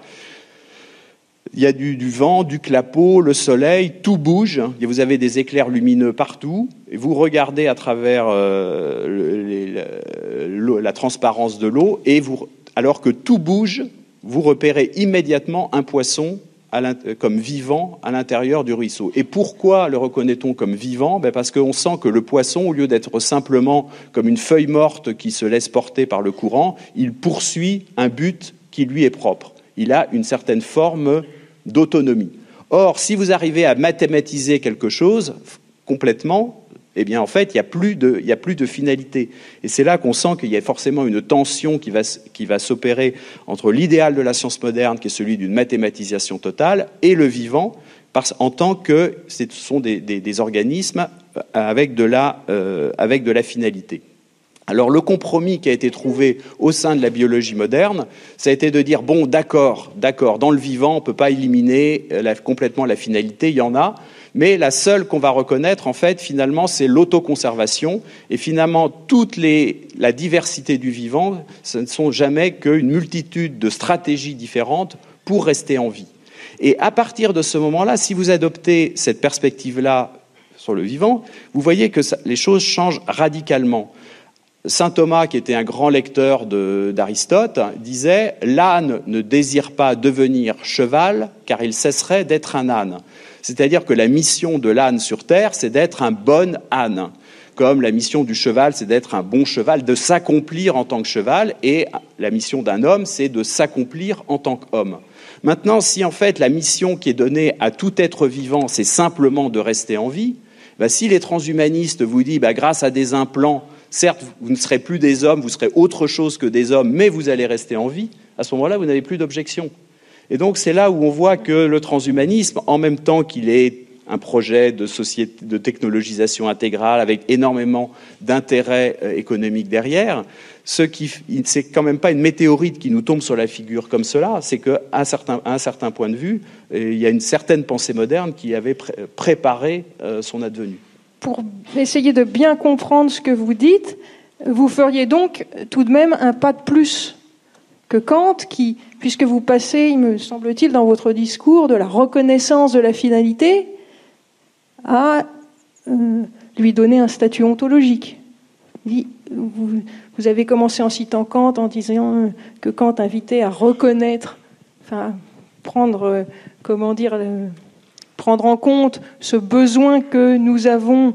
il y a du, du vent, du clapot, le soleil, tout bouge. Et vous avez des éclairs lumineux partout. Et vous regardez à travers euh, le, les, la transparence de l'eau, et vous, alors que tout bouge, vous repérez immédiatement un poisson comme vivant à l'intérieur du ruisseau. Et pourquoi le reconnaît-on comme vivant? Ben parce qu'on sent que le poisson, au lieu d'être simplement comme une feuille morte qui se laisse porter par le courant, il poursuit un but qui lui est propre. Il a une certaine forme d'autonomie. Or, si vous arrivez à mathématiser quelque chose complètement, eh bien, en fait, il n'y a plus de, il n'y a plus de finalité. Et c'est là qu'on sent qu'il y a forcément une tension qui va, qui va s'opérer entre l'idéal de la science moderne, qui est celui d'une mathématisation totale, et le vivant, parce, en tant que ce sont des, des, des organismes avec de la, euh, avec de la finalité. Alors, le compromis qui a été trouvé au sein de la biologie moderne, ça a été de dire, bon, d'accord, d'accord, dans le vivant, on ne peut pas éliminer la, complètement la finalité, il y en a, mais la seule qu'on va reconnaître, en fait, finalement, c'est l'autoconservation. Et finalement, toute les, la diversité du vivant, ce ne sont jamais qu'une multitude de stratégies différentes pour rester en vie. Et à partir de ce moment-là, si vous adoptez cette perspective-là sur le vivant, vous voyez que ça, les choses changent radicalement. Saint Thomas, qui était un grand lecteur de, d'Aristote, disait « L'âne ne désire pas devenir cheval, car il cesserait d'être un âne ». C'est-à-dire que la mission de l'âne sur Terre, c'est d'être un bon âne, comme la mission du cheval, c'est d'être un bon cheval, de s'accomplir en tant que cheval, et la mission d'un homme, c'est de s'accomplir en tant qu'homme. Maintenant, si en fait la mission qui est donnée à tout être vivant, c'est simplement de rester en vie, bah, si les transhumanistes vous disent bah, grâce à des implants, certes, vous ne serez plus des hommes, vous serez autre chose que des hommes, mais vous allez rester en vie, à ce moment-là, vous n'avez plus d'objection. Et donc, c'est là où on voit que le transhumanisme, en même temps qu'il est un projet de société, de technologisation intégrale avec énormément d'intérêts économiques derrière, ce qui, c'est quand même pas une météorite qui nous tombe sur la figure comme cela, c'est qu'à un certain, à un certain point de vue, il y a une certaine pensée moderne qui avait pré- préparé son advenue. Pour essayer de bien comprendre ce que vous dites, vous feriez donc tout de même un pas de plus que Kant, qui, puisque vous passez, il me semble-t-il, dans votre discours, de la reconnaissance de la finalité à euh, lui donner un statut ontologique. Vous, vous avez commencé en citant Kant, en disant que Kant invitait à reconnaître, enfin, prendre, euh, comment dire, euh, prendre en compte ce besoin que nous avons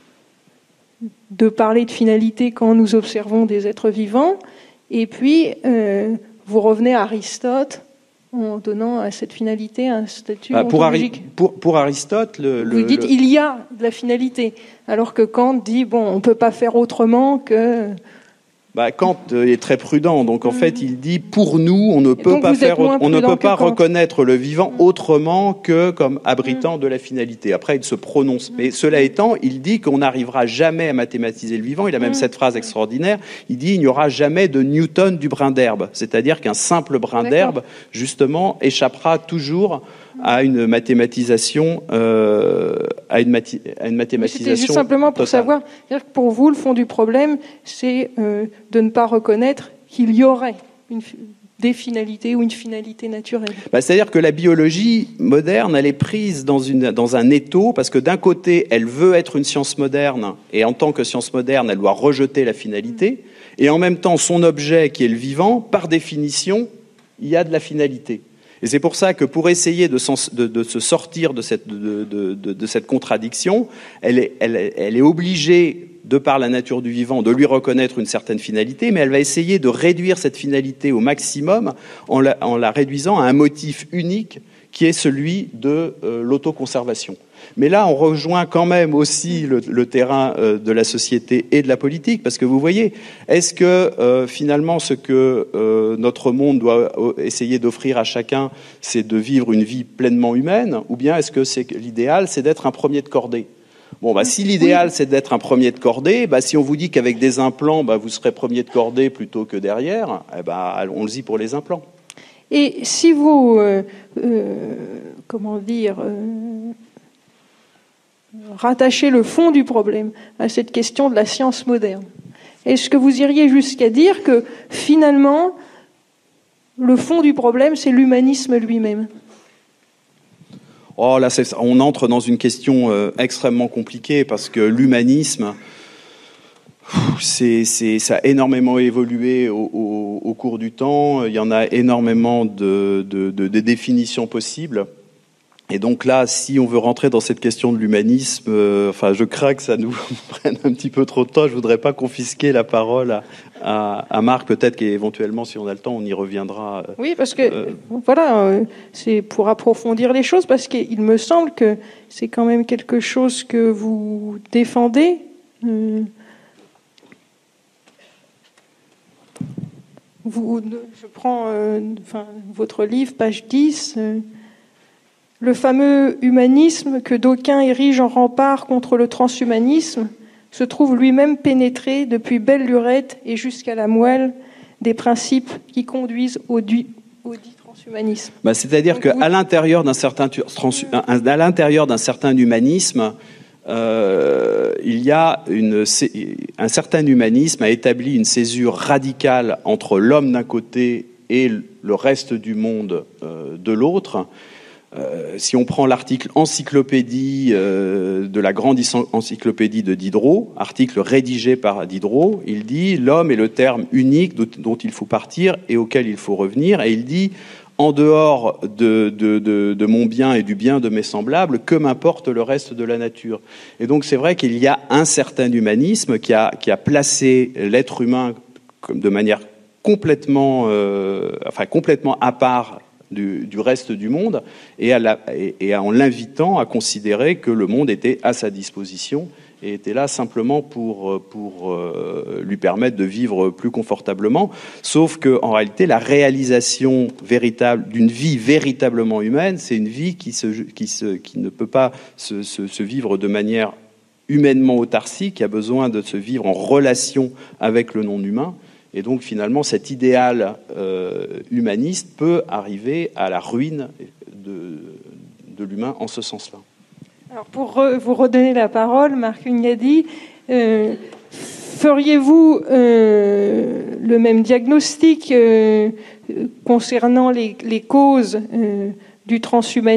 de parler de finalité quand nous observons des êtres vivants. Et puis, euh, vous revenez à Aristote en donnant à cette finalité un statut bah, pour, ontologique. Ari- pour, pour Aristote, le, Vous le, dites le... il y a de la finalité, alors que Kant dit bon, on peut pas faire autrement que. Bah, Kant est très prudent, donc en mmh. fait il dit pour nous on ne Et peut pas faire, on ne peut pas Kant. reconnaître le vivant mmh. autrement que comme abritant mmh. de la finalité. Après il se prononce, mmh. mais cela étant, il dit qu'on n'arrivera jamais à mathématiser le vivant. Il a même mmh. cette phrase extraordinaire. Il dit il n'y aura jamais de Newton du brin d'herbe, c'est-à-dire qu'un simple brin D'accord. d'herbe justement échappera toujours à une mathématisation, euh, à une, mathi- à une mathématisation. C'était juste simplement pour totale. Savoir, c'est-à-dire que pour vous, le fond du problème, c'est euh, de ne pas reconnaître qu'il y aurait une, des finalités ou une finalité naturelle. Bah, c'est-à-dire que la biologie moderne, elle est prise dans, une, dans un étau, parce que d'un côté, elle veut être une science moderne, et en tant que science moderne, elle doit rejeter la finalité, et en même temps, son objet, qui est le vivant, par définition, il y a de la finalité. Et c'est pour ça que pour essayer de, de, de se sortir de cette, de, de, de, de cette contradiction, elle est, elle, elle est obligée, de par la nature du vivant, de lui reconnaître une certaine finalité, mais elle va essayer de réduire cette finalité au maximum en la, en la réduisant à un motif unique qui est celui de euh, l'autoconservation. Mais là, on rejoint quand même aussi le, le terrain euh, de la société et de la politique, parce que vous voyez, est-ce que euh, finalement ce que euh, notre monde doit essayer d'offrir à chacun, c'est de vivre une vie pleinement humaine, ou bien est-ce que c'est, l'idéal, c'est d'être un premier de cordée ? Bon, bah, si l'idéal, oui. c'est d'être un premier de cordée, bah, si on vous dit qu'avec des implants, bah, vous serez premier de cordée plutôt que derrière, eh bah, allons-y pour les implants. Et si vous, euh, euh, comment dire, euh, rattachez le fond du problème à cette question de la science moderne, est-ce que vous iriez jusqu'à dire que finalement, le fond du problème, c'est l'humanisme lui-même ? Oh, là, c'est, on entre dans une question euh, extrêmement compliquée, parce que l'humanisme, C'est, c'est, ça a énormément évolué au, au, au cours du temps. Il y en a énormément de, de, de, de définitions possibles. Et donc là, si on veut rentrer dans cette question de l'humanisme, euh, enfin, je crains que ça nous prenne un petit peu trop de temps. Je voudrais pas confisquer la parole à, à, à Marc. Peut-être qu'éventuellement, si on a le temps, on y reviendra. Euh, oui, parce que euh, voilà, euh, c'est pour approfondir les choses, parce qu'il me semble que c'est quand même quelque chose que vous défendez. Euh, Vous, je prends euh, enfin, votre livre, page dix, euh, le fameux humanisme que d'aucuns érigent en rempart contre le transhumanisme se trouve lui-même pénétré depuis belle lurette et jusqu'à la moelle des principes qui conduisent au, du, au dit transhumanisme. Bah, c'est-à-dire qu'à vous... l'intérieur d'un certain, trans, à l'intérieur d'un certain humanisme, Euh, il y a une, un certain humanisme a établi une césure radicale entre l'homme d'un côté et le reste du monde euh, de l'autre. Euh, si on prend l'article encyclopédie euh, de la grande encyclopédie de Diderot, article rédigé par Diderot, il dit l'homme est le terme unique dont, dont il faut partir et auquel il faut revenir, et il dit en dehors de, de, de, de mon bien et du bien de mes semblables, que m'importe le reste de la nature. Et donc c'est vrai qu'il y a un certain humanisme qui a, qui a placé l'être humain comme de manière complètement, euh, enfin complètement à part du, du reste du monde, et, à la, et, et en l'invitant à considérer que le monde était à sa disposition et était là simplement pour, pour euh, lui permettre de vivre plus confortablement. Sauf qu'en réalité, la réalisation véritable d'une vie véritablement humaine, c'est une vie qui, se, qui, se, qui ne peut pas se, se, se vivre de manière humainement autarcique, qui a besoin de se vivre en relation avec le non-humain. Et donc finalement, cet idéal euh, humaniste peut arriver à la ruine de, de l'humain en ce sens-là. Alors pour re, vous redonner la parole, Marc Hunyadi, euh, feriez-vous euh, le même diagnostic euh, concernant les, les causes euh, du transhumanisme ?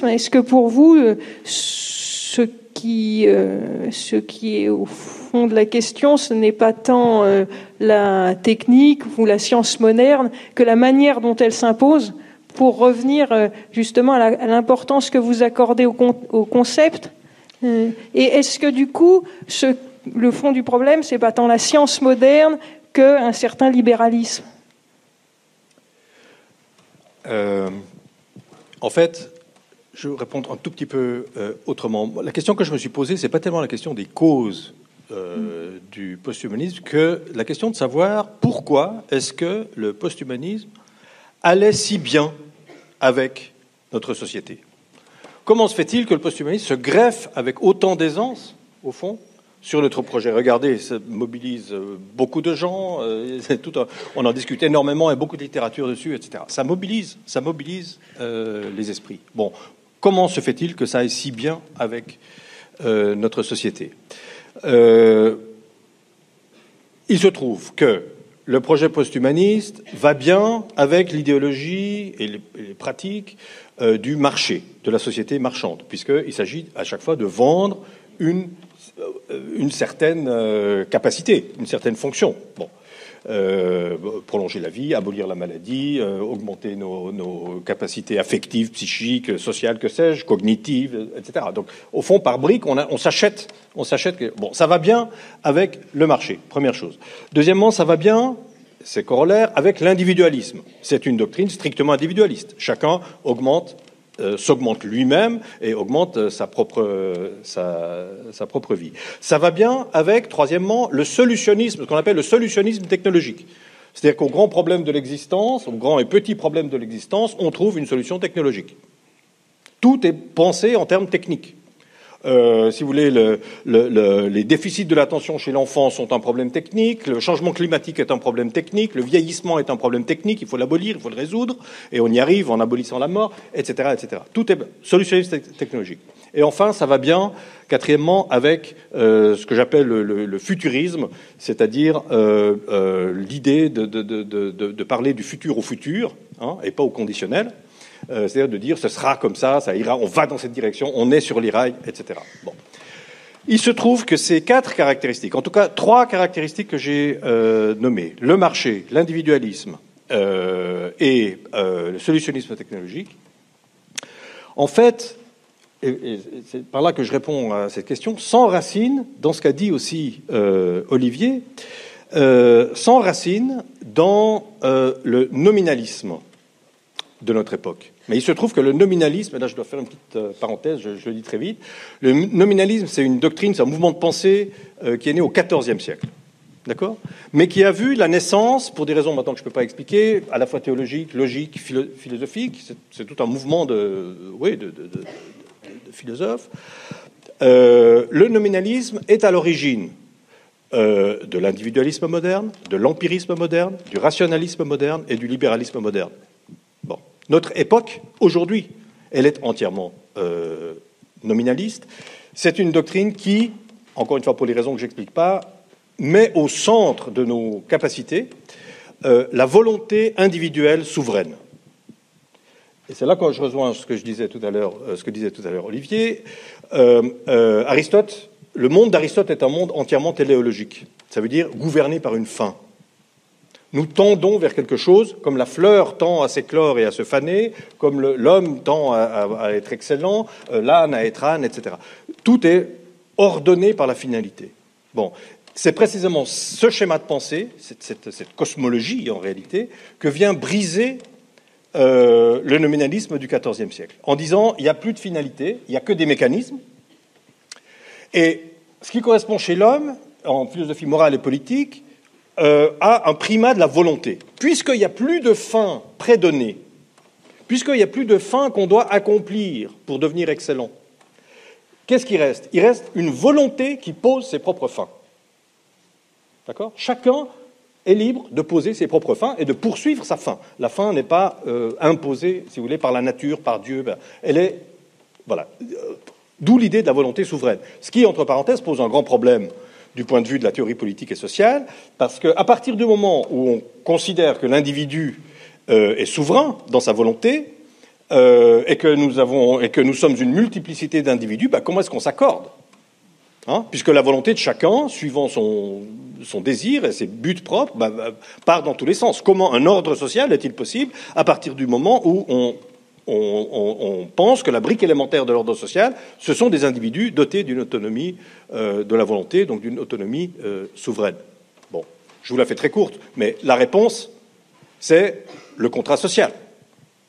Est-ce que pour vous, euh, ce qui, euh, ce qui est au fond de la question, ce n'est pas tant euh, la technique ou la science moderne que la manière dont elle s'impose ? Pour revenir justement à, la, à l'importance que vous accordez au, con, au concept. Euh, et est-ce que du coup, ce, le fond du problème, c'est pas tant la science moderne qu'un certain libéralisme ? euh, en fait, je vais répondre un tout petit peu euh, autrement. La question que je me suis posée, c'est pas tellement la question des causes euh, mmh. du posthumanisme que la question de savoir pourquoi est-ce que le posthumanisme allait si bien avec notre société. Comment se fait-il que le posthumanisme se greffe avec autant d'aisance, au fond, sur notre projet? Regardez, ça mobilise beaucoup de gens, euh, tout un, on en discute énormément, et beaucoup de littérature dessus, et cetera. Ça mobilise, ça mobilise euh, les esprits. Bon, comment se fait-il que ça aille si bien avec euh, notre société? euh, Il se trouve que le projet posthumaniste va bien avec l'idéologie et les, et les pratiques euh, du marché, de la société marchande, puisqu'il s'agit à chaque fois de vendre une une certaine euh, capacité, une certaine fonction. Bon, euh, prolonger la vie, abolir la maladie, euh, augmenter nos, nos capacités affectives, psychiques, sociales, que sais-je, cognitives, et cetera. Donc, au fond, par briques, on, a, on s'achète, on s'achète. Que, bon, ça va bien avec le marché. Première chose. Deuxièmement, ça va bien, c'est corollaire, avec l'individualisme. C'est une doctrine strictement individualiste. Chacun augmente. Euh, s'augmente lui-même et augmente euh, sa propre euh, sa, sa propre vie. Ça va bien avec, troisièmement, le solutionnisme, ce qu'on appelle le solutionnisme technologique. C'est-à-dire qu'aux grands problèmes de l'existence, aux grands et petits problèmes de l'existence, on trouve une solution technologique. Tout est pensé en termes techniques. Euh, si vous voulez, le, le, le, les déficits de l'attention chez l'enfant sont un problème technique, le changement climatique est un problème technique, le vieillissement est un problème technique, il faut l'abolir, il faut le résoudre, et on y arrive en abolissant la mort, et cetera, et cetera. Tout est solutionnisme technologique. Et enfin, ça va bien, quatrièmement, avec euh, ce que j'appelle le, le, le futurisme, c'est-à-dire euh, euh, l'idée de, de, de, de, de parler du futur au futur, hein, et pas au conditionnel. Euh, c'est-à-dire de dire ce sera comme ça, ça ira, on va dans cette direction, on est sur les rails, et cetera. Bon. Il se trouve que ces quatre caractéristiques, en tout cas trois caractéristiques que j'ai euh, nommées, le marché, l'individualisme euh, et euh, le solutionnisme technologique, en fait, et, et c'est par là que je réponds à cette question, s'enracinent dans ce qu'a dit aussi euh, Olivier, euh, s'enracinent dans euh, le nominalisme de notre époque. Mais il se trouve que le nominalisme, et là je dois faire une petite euh, parenthèse, je, je le dis très vite, le nominalisme c'est une doctrine, c'est un mouvement de pensée euh, qui est né au quatorzième siècle, d'accord ? Mais qui a vu la naissance, pour des raisons maintenant que je ne peux pas expliquer, à la fois théologiques, logiques, philo- philosophiques, c'est, c'est tout un mouvement de, oui, de, de, de, de, de philosophes. Euh, le nominalisme est à l'origine euh, de l'individualisme moderne, de l'empirisme moderne, du rationalisme moderne et du libéralisme moderne. Bon. Notre époque, aujourd'hui, elle est entièrement euh, nominaliste. C'est une doctrine qui, encore une fois pour les raisons que je n'explique pas, met au centre de nos capacités euh, la volonté individuelle souveraine. Et c'est là que je rejoins ce que je disais tout à l'heure, euh, ce que disait tout à l'heure Olivier. Euh, euh, Aristote, le monde d'Aristote est un monde entièrement téléologique. Ça veut dire gouverné par une fin. Nous tendons vers quelque chose, comme la fleur tend à s'éclore et à se faner, comme le, l'homme tend à, à, à être excellent, euh, l'âne à être âne, et cetera. Tout est ordonné par la finalité. Bon, c'est précisément ce schéma de pensée, cette, cette, cette cosmologie en réalité, que vient briser euh, le nominalisme du quatorzième siècle, en disant il n'y a plus de finalité, il n'y a que des mécanismes, et ce qui correspond chez l'homme, en philosophie morale et politique, Euh, a un primat de la volonté. Puisqu'il n'y a plus de fin prédonnée, puisqu'il n'y a plus de fin qu'on doit accomplir pour devenir excellent, qu'est-ce qui reste ? Il reste une volonté qui pose ses propres fins. D'accord ? Chacun est libre de poser ses propres fins et de poursuivre sa fin. La fin n'est pas euh, imposée, si vous voulez, par la nature, par Dieu. Ben, elle est... Voilà. D'où l'idée de la volonté souveraine. Ce qui, entre parenthèses, pose un grand problème du point de vue de la théorie politique et sociale, parce qu'à partir du moment où on considère que l'individu euh, est souverain dans sa volonté, euh, et, que nous avons, et que nous sommes une multiplicité d'individus, bah, comment est-ce qu'on s'accorde ? Hein ? Puisque la volonté de chacun, suivant son, son désir et ses buts propres, bah, bah, part dans tous les sens. Comment un ordre social est-il possible à partir du moment où on... On, on, on pense que la brique élémentaire de l'ordre social, ce sont des individus dotés d'une autonomie euh, de la volonté, donc d'une autonomie euh, souveraine. Bon, je vous la fais très courte, mais la réponse, c'est le contrat social.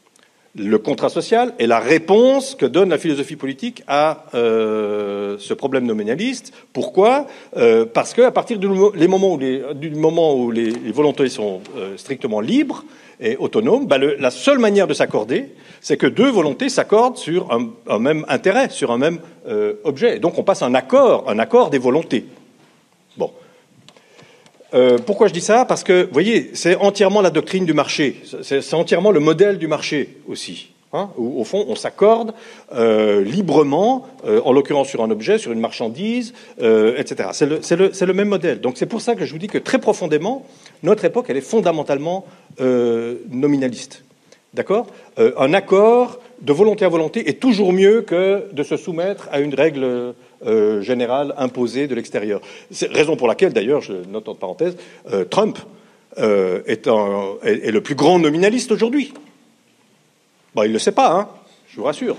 Le contrat social est la réponse que donne la philosophie politique à euh, ce problème nominaliste. Pourquoi ? euh, Parce qu'à partir du, les moments où les, du moment où les, les volontés sont euh, strictement libres et autonomes, bah le, la seule manière de s'accorder, c'est que deux volontés s'accordent sur un, un même intérêt, sur un même euh, objet. Donc on passe un accord, un accord des volontés. Bon. Euh, pourquoi je dis ça ? Parce que, vous voyez, c'est entièrement la doctrine du marché, c'est, c'est entièrement le modèle du marché aussi, hein, où, au fond, on s'accorde euh, librement, euh, en l'occurrence sur un objet, sur une marchandise, euh, et cetera. C'est le, c'est, le, c'est le même modèle. Donc c'est pour ça que je vous dis que très profondément, notre époque, elle est fondamentalement euh, nominaliste. D'accord ? euh, Un accord de volonté à volonté est toujours mieux que de se soumettre à une règle Euh, générale imposée de l'extérieur. C'est raison pour laquelle, d'ailleurs, je note entre parenthèses, euh, Trump euh, est, un, est, est le plus grand nominaliste aujourd'hui. Bon, il ne le sait pas, hein, je vous rassure.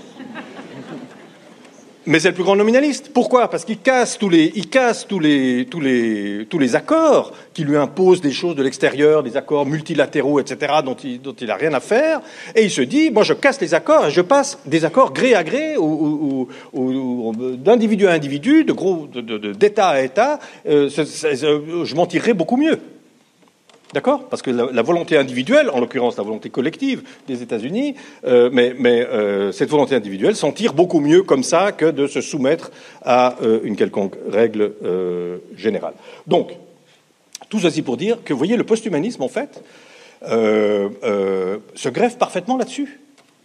Mais c'est le plus grand nominaliste. Pourquoi ? Parce qu'il casse tous les, il casse tous les, tous les, tous les accords qui lui imposent des choses de l'extérieur, des accords multilatéraux, et cetera, dont il, dont il a rien à faire. Et il se dit, moi, je casse les accords et je passe des accords gré à gré, ou, ou, ou, ou d'individu à individu, de gros, de, de, d'État à État. Euh, c'est, c'est, je m'en tirerai beaucoup mieux. D'accord ? Parce que la, la volonté individuelle, en l'occurrence la volonté collective des États-Unis, euh, mais, mais euh, cette volonté individuelle s'en tire beaucoup mieux comme ça que de se soumettre à euh, une quelconque règle euh, générale. Donc, tout ceci pour dire que, vous voyez, le post-humanisme, en fait, euh, euh, se greffe parfaitement là-dessus. Hein ?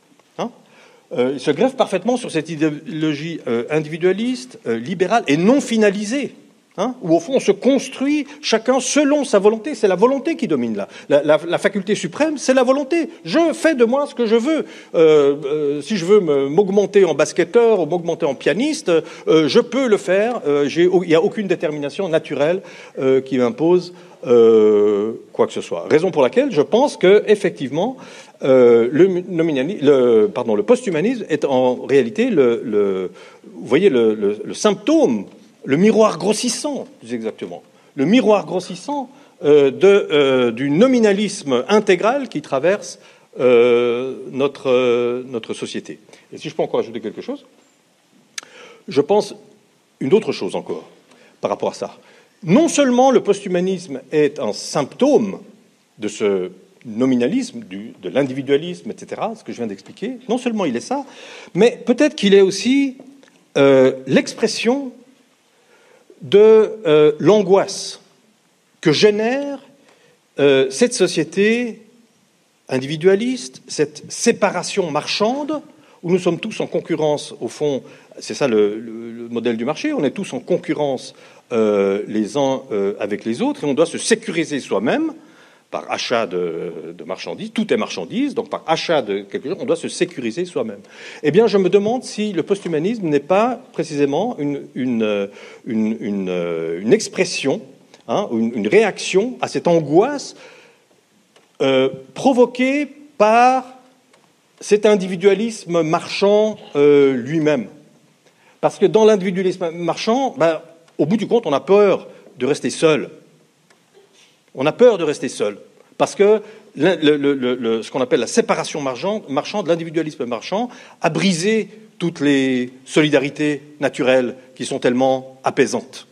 euh, il se greffe parfaitement sur cette idéologie euh, individualiste, euh, libérale et non finalisée. Hein, où au fond on se construit chacun selon sa volonté. C'est la volonté qui domine là. La, la, la faculté suprême, c'est la volonté. Je fais de moi ce que je veux. Euh, euh, si je veux me, m'augmenter en basketteur ou m'augmenter en pianiste, euh, je peux le faire. Euh, j'ai, il n'y a aucune détermination naturelle euh, qui m'impose euh, quoi que ce soit. Raison pour laquelle je pense que effectivement euh, le, nominali- le, pardon, le post-humanisme est en réalité le, le, vous voyez le, le, le symptôme. Le miroir grossissant, plus exactement, le miroir grossissant euh, de, euh, du nominalisme intégral qui traverse euh, notre, euh, notre société. Et si je peux encore ajouter quelque chose, je pense une autre chose encore par rapport à ça. Non seulement le post-humanisme est un symptôme de ce nominalisme, du, de l'individualisme, et cetera, ce que je viens d'expliquer, non seulement il est ça, mais peut-être qu'il est aussi euh, l'expression de euh, l'angoisse que génère euh, cette société individualiste, cette séparation marchande, où nous sommes tous en concurrence, au fond, c'est ça le, le, le modèle du marché, on est tous en concurrence euh, les uns euh, avec les autres, et on doit se sécuriser soi-même par achat de, de marchandises, tout est marchandise, donc par achat de quelque chose, on doit se sécuriser soi-même. Eh bien, je me demande si le post-humanisme n'est pas précisément une, une, une, une, une expression, hein, une, une réaction à cette angoisse euh, provoquée par cet individualisme marchand euh, lui-même. Parce que dans l'individualisme marchand, ben, au bout du compte, on a peur de rester seul. On a peur de rester seul, parce que le, le, le, le, ce qu'on appelle la séparation marchande, marchande, l'individualisme marchand, a brisé toutes les solidarités naturelles qui sont tellement apaisantes.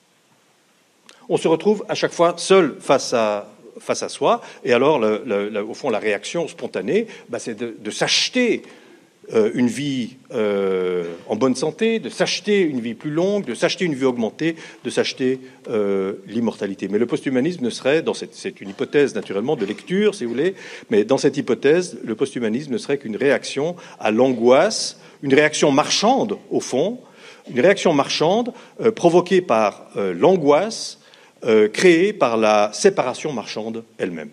On se retrouve à chaque fois seul face à, face à soi, et alors, le, le, le, au fond, la réaction spontanée, bah, c'est de, de s'acheter euh, une vie euh, en bonne santé, de s'acheter une vie plus longue, de s'acheter une vie augmentée, de s'acheter euh, l'immortalité. Mais le post-humanisme ne serait, dans cette, c'est une hypothèse naturellement de lecture, si vous voulez, mais dans cette hypothèse, le post-humanisme ne serait qu'une réaction à l'angoisse, une réaction marchande, au fond, une réaction marchande euh, provoquée par euh, l'angoisse euh, créée par la séparation marchande elle-même.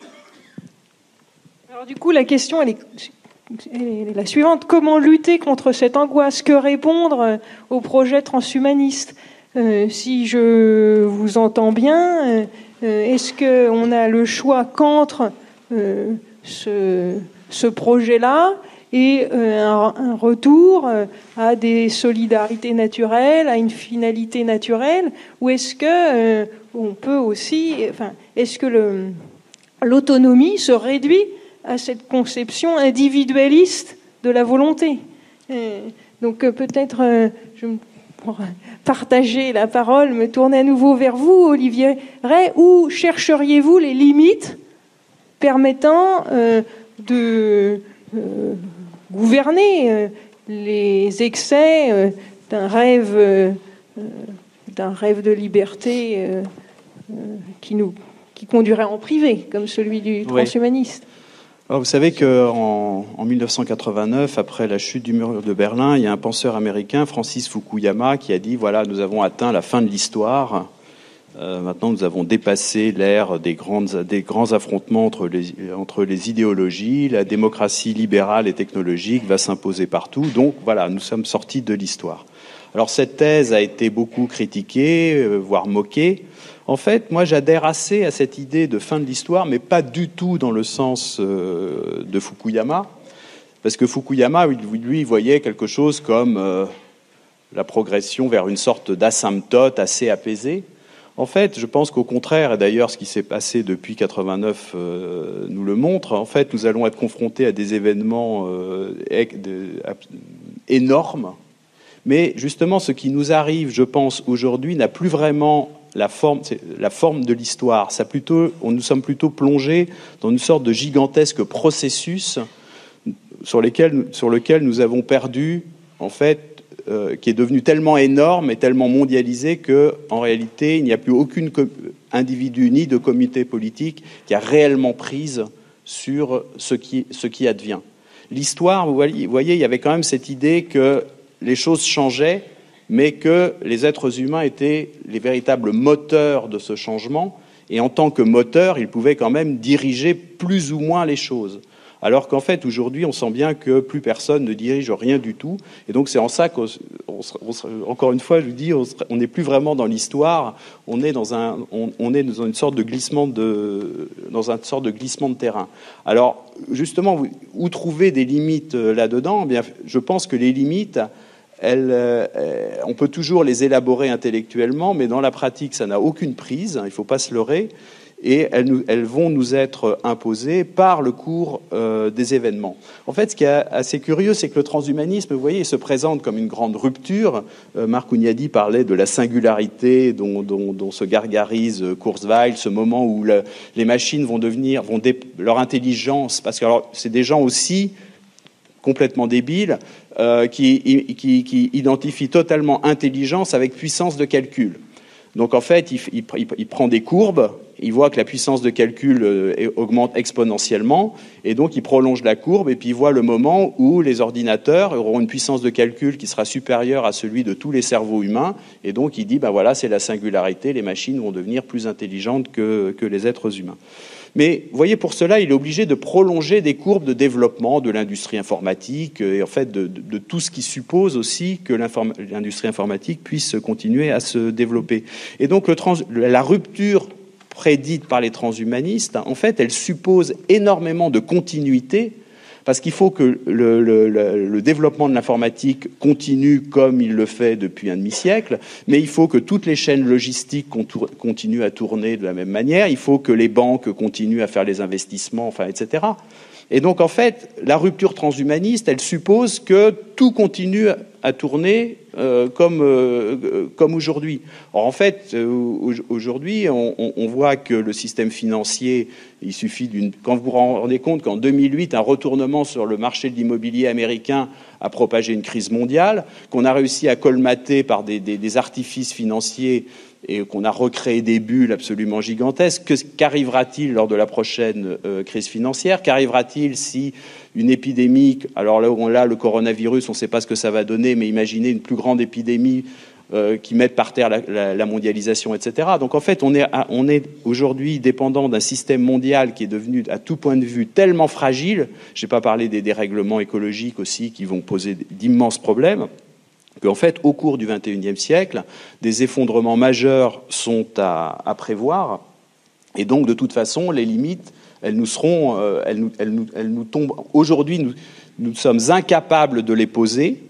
Alors du coup, la question, elle est... Et la suivante, comment lutter contre cette angoisse ? Que répondre au projet transhumaniste ? euh, Si je vous entends bien, euh, est-ce qu'on a le choix qu'entre euh, ce, ce projet-là et euh, un, un retour à des solidarités naturelles, à une finalité naturelle, ou est-ce que euh, on peut aussi, enfin, est-ce que le, l'autonomie se réduit à cette conception individualiste de la volonté. Euh, donc euh, peut-être, euh, je me pour partager la parole, me tourner à nouveau vers vous, Olivier Rey, où chercheriez-vous les limites permettant euh, de euh, gouverner euh, les excès euh, d'un rêve, euh, d'un rêve de liberté euh, euh, qui nous qui conduirait en privé, comme celui du transhumaniste. Oui. Alors, vous savez qu'en en mille neuf cent quatre-vingt-neuf, après la chute du mur de Berlin, il y a un penseur américain, Francis Fukuyama, qui a dit, voilà, nous avons atteint la fin de l'histoire. Euh, maintenant, nous avons dépassé l'ère des, grandes, des grands affrontements entre les, entre les idéologies. La démocratie libérale et technologique va s'imposer partout. Donc, voilà, nous sommes sortis de l'histoire. Alors, cette thèse a été beaucoup critiquée, euh, voire moquée. En fait, moi, j'adhère assez à cette idée de fin de l'histoire, mais pas du tout dans le sens euh, de Fukuyama, parce que Fukuyama, lui, voyait quelque chose comme euh, la progression vers une sorte d'asymptote assez apaisée. En fait, je pense qu'au contraire, et d'ailleurs, ce qui s'est passé depuis quatre-vingt-neuf euh, nous le montre, en fait, nous allons être confrontés à des événements euh, énormes, mais justement, ce qui nous arrive, je pense, aujourd'hui, n'a plus vraiment la forme, c'est la forme de l'histoire. Ça plutôt, on, nous sommes plutôt plongés dans une sorte de gigantesque processus sur, lesquels, sur lequel nous avons perdu, en fait, euh, qui est devenu tellement énorme et tellement mondialisé que, en réalité, il n'y a plus aucun com- individu ni de comité politique qui a réellement prise sur ce qui, ce qui advient. L'histoire, vous voyez, vous voyez, il y avait quand même cette idée que les choses changeaient, mais que les êtres humains étaient les véritables moteurs de ce changement, et en tant que moteurs, ils pouvaient quand même diriger plus ou moins les choses. Alors qu'en fait, aujourd'hui, on sent bien que plus personne ne dirige rien du tout, et donc c'est en ça qu'encore une fois, je vous dis, on n'est plus vraiment dans l'histoire, on est dans un, on, on est dans une sorte de glissement de, dans une sorte de glissement de terrain. Alors, justement, où trouver des limites là-dedans ? Eh bien, je pense que les limites, Elles, euh, on peut toujours les élaborer intellectuellement, mais dans la pratique, ça n'a aucune prise, hein, il ne faut pas se leurrer, et elles, nous, elles vont nous être imposées par le cours euh, des événements. En fait, ce qui est assez curieux, c'est que le transhumanisme, vous voyez, il se présente comme une grande rupture. Euh, Marc Hunyadi parlait de la singularité dont, dont, dont se gargarise Kurzweil, ce moment où le, les machines vont devenir, vont dé, leur intelligence, parce que alors, c'est des gens aussi complètement débiles, euh, qui, qui, qui identifient totalement intelligence avec puissance de calcul. Donc en fait, il, il, il, il prend des courbes, il voit que la puissance de calcul euh, augmente exponentiellement, et donc il prolonge la courbe, et puis il voit le moment où les ordinateurs auront une puissance de calcul qui sera supérieure à celui de tous les cerveaux humains, et donc il dit, ben voilà, c'est la singularité, les machines vont devenir plus intelligentes que, que les êtres humains. Mais vous voyez, pour cela, il est obligé de prolonger des courbes de développement de l'industrie informatique et en fait de, de, de tout ce qui suppose aussi que l'industrie informatique puisse continuer à se développer. Et donc le trans, la rupture prédite par les transhumanistes, en fait, elle suppose énormément de continuité, parce qu'il faut que le, le, le, le développement de l'informatique continue comme il le fait depuis un demi-siècle, mais il faut que toutes les chaînes logistiques continuent à tourner de la même manière, il faut que les banques continuent à faire les investissements, enfin, et cetera. Et donc, en fait, la rupture transhumaniste, elle suppose que tout continue à tourner euh, comme, euh, comme aujourd'hui. Or, en fait, euh, aujourd'hui, on, on voit que le système financier, il suffit d'une... Quand vous vous rendez compte qu'en deux mille huit, un retournement sur le marché de l'immobilier américain a propagé une crise mondiale, qu'on a réussi à colmater par des, des, des artifices financiers et qu'on a recréé des bulles absolument gigantesques, que, qu'arrivera-t-il lors de la prochaine euh, crise financière ? Qu'arrivera-t-il si une épidémie, alors là, on, là le coronavirus, on ne sait pas ce que ça va donner, mais imaginez une plus grande épidémie euh, qui mette par terre la, la, la mondialisation, et cetera. Donc en fait, on est, à, on est aujourd'hui dépendant d'un système mondial qui est devenu, à tout point de vue, tellement fragile. Je n'ai pas parlé des dérèglements écologiques aussi qui vont poser d'immenses problèmes. Qu'en fait, au cours du vingt et unième siècle, des effondrements majeurs sont à, à prévoir. Et donc, de toute façon, les limites, elles nous seront, euh, elles nous, elles nous, elles nous tombent. Aujourd'hui, nous, nous sommes incapables de les poser.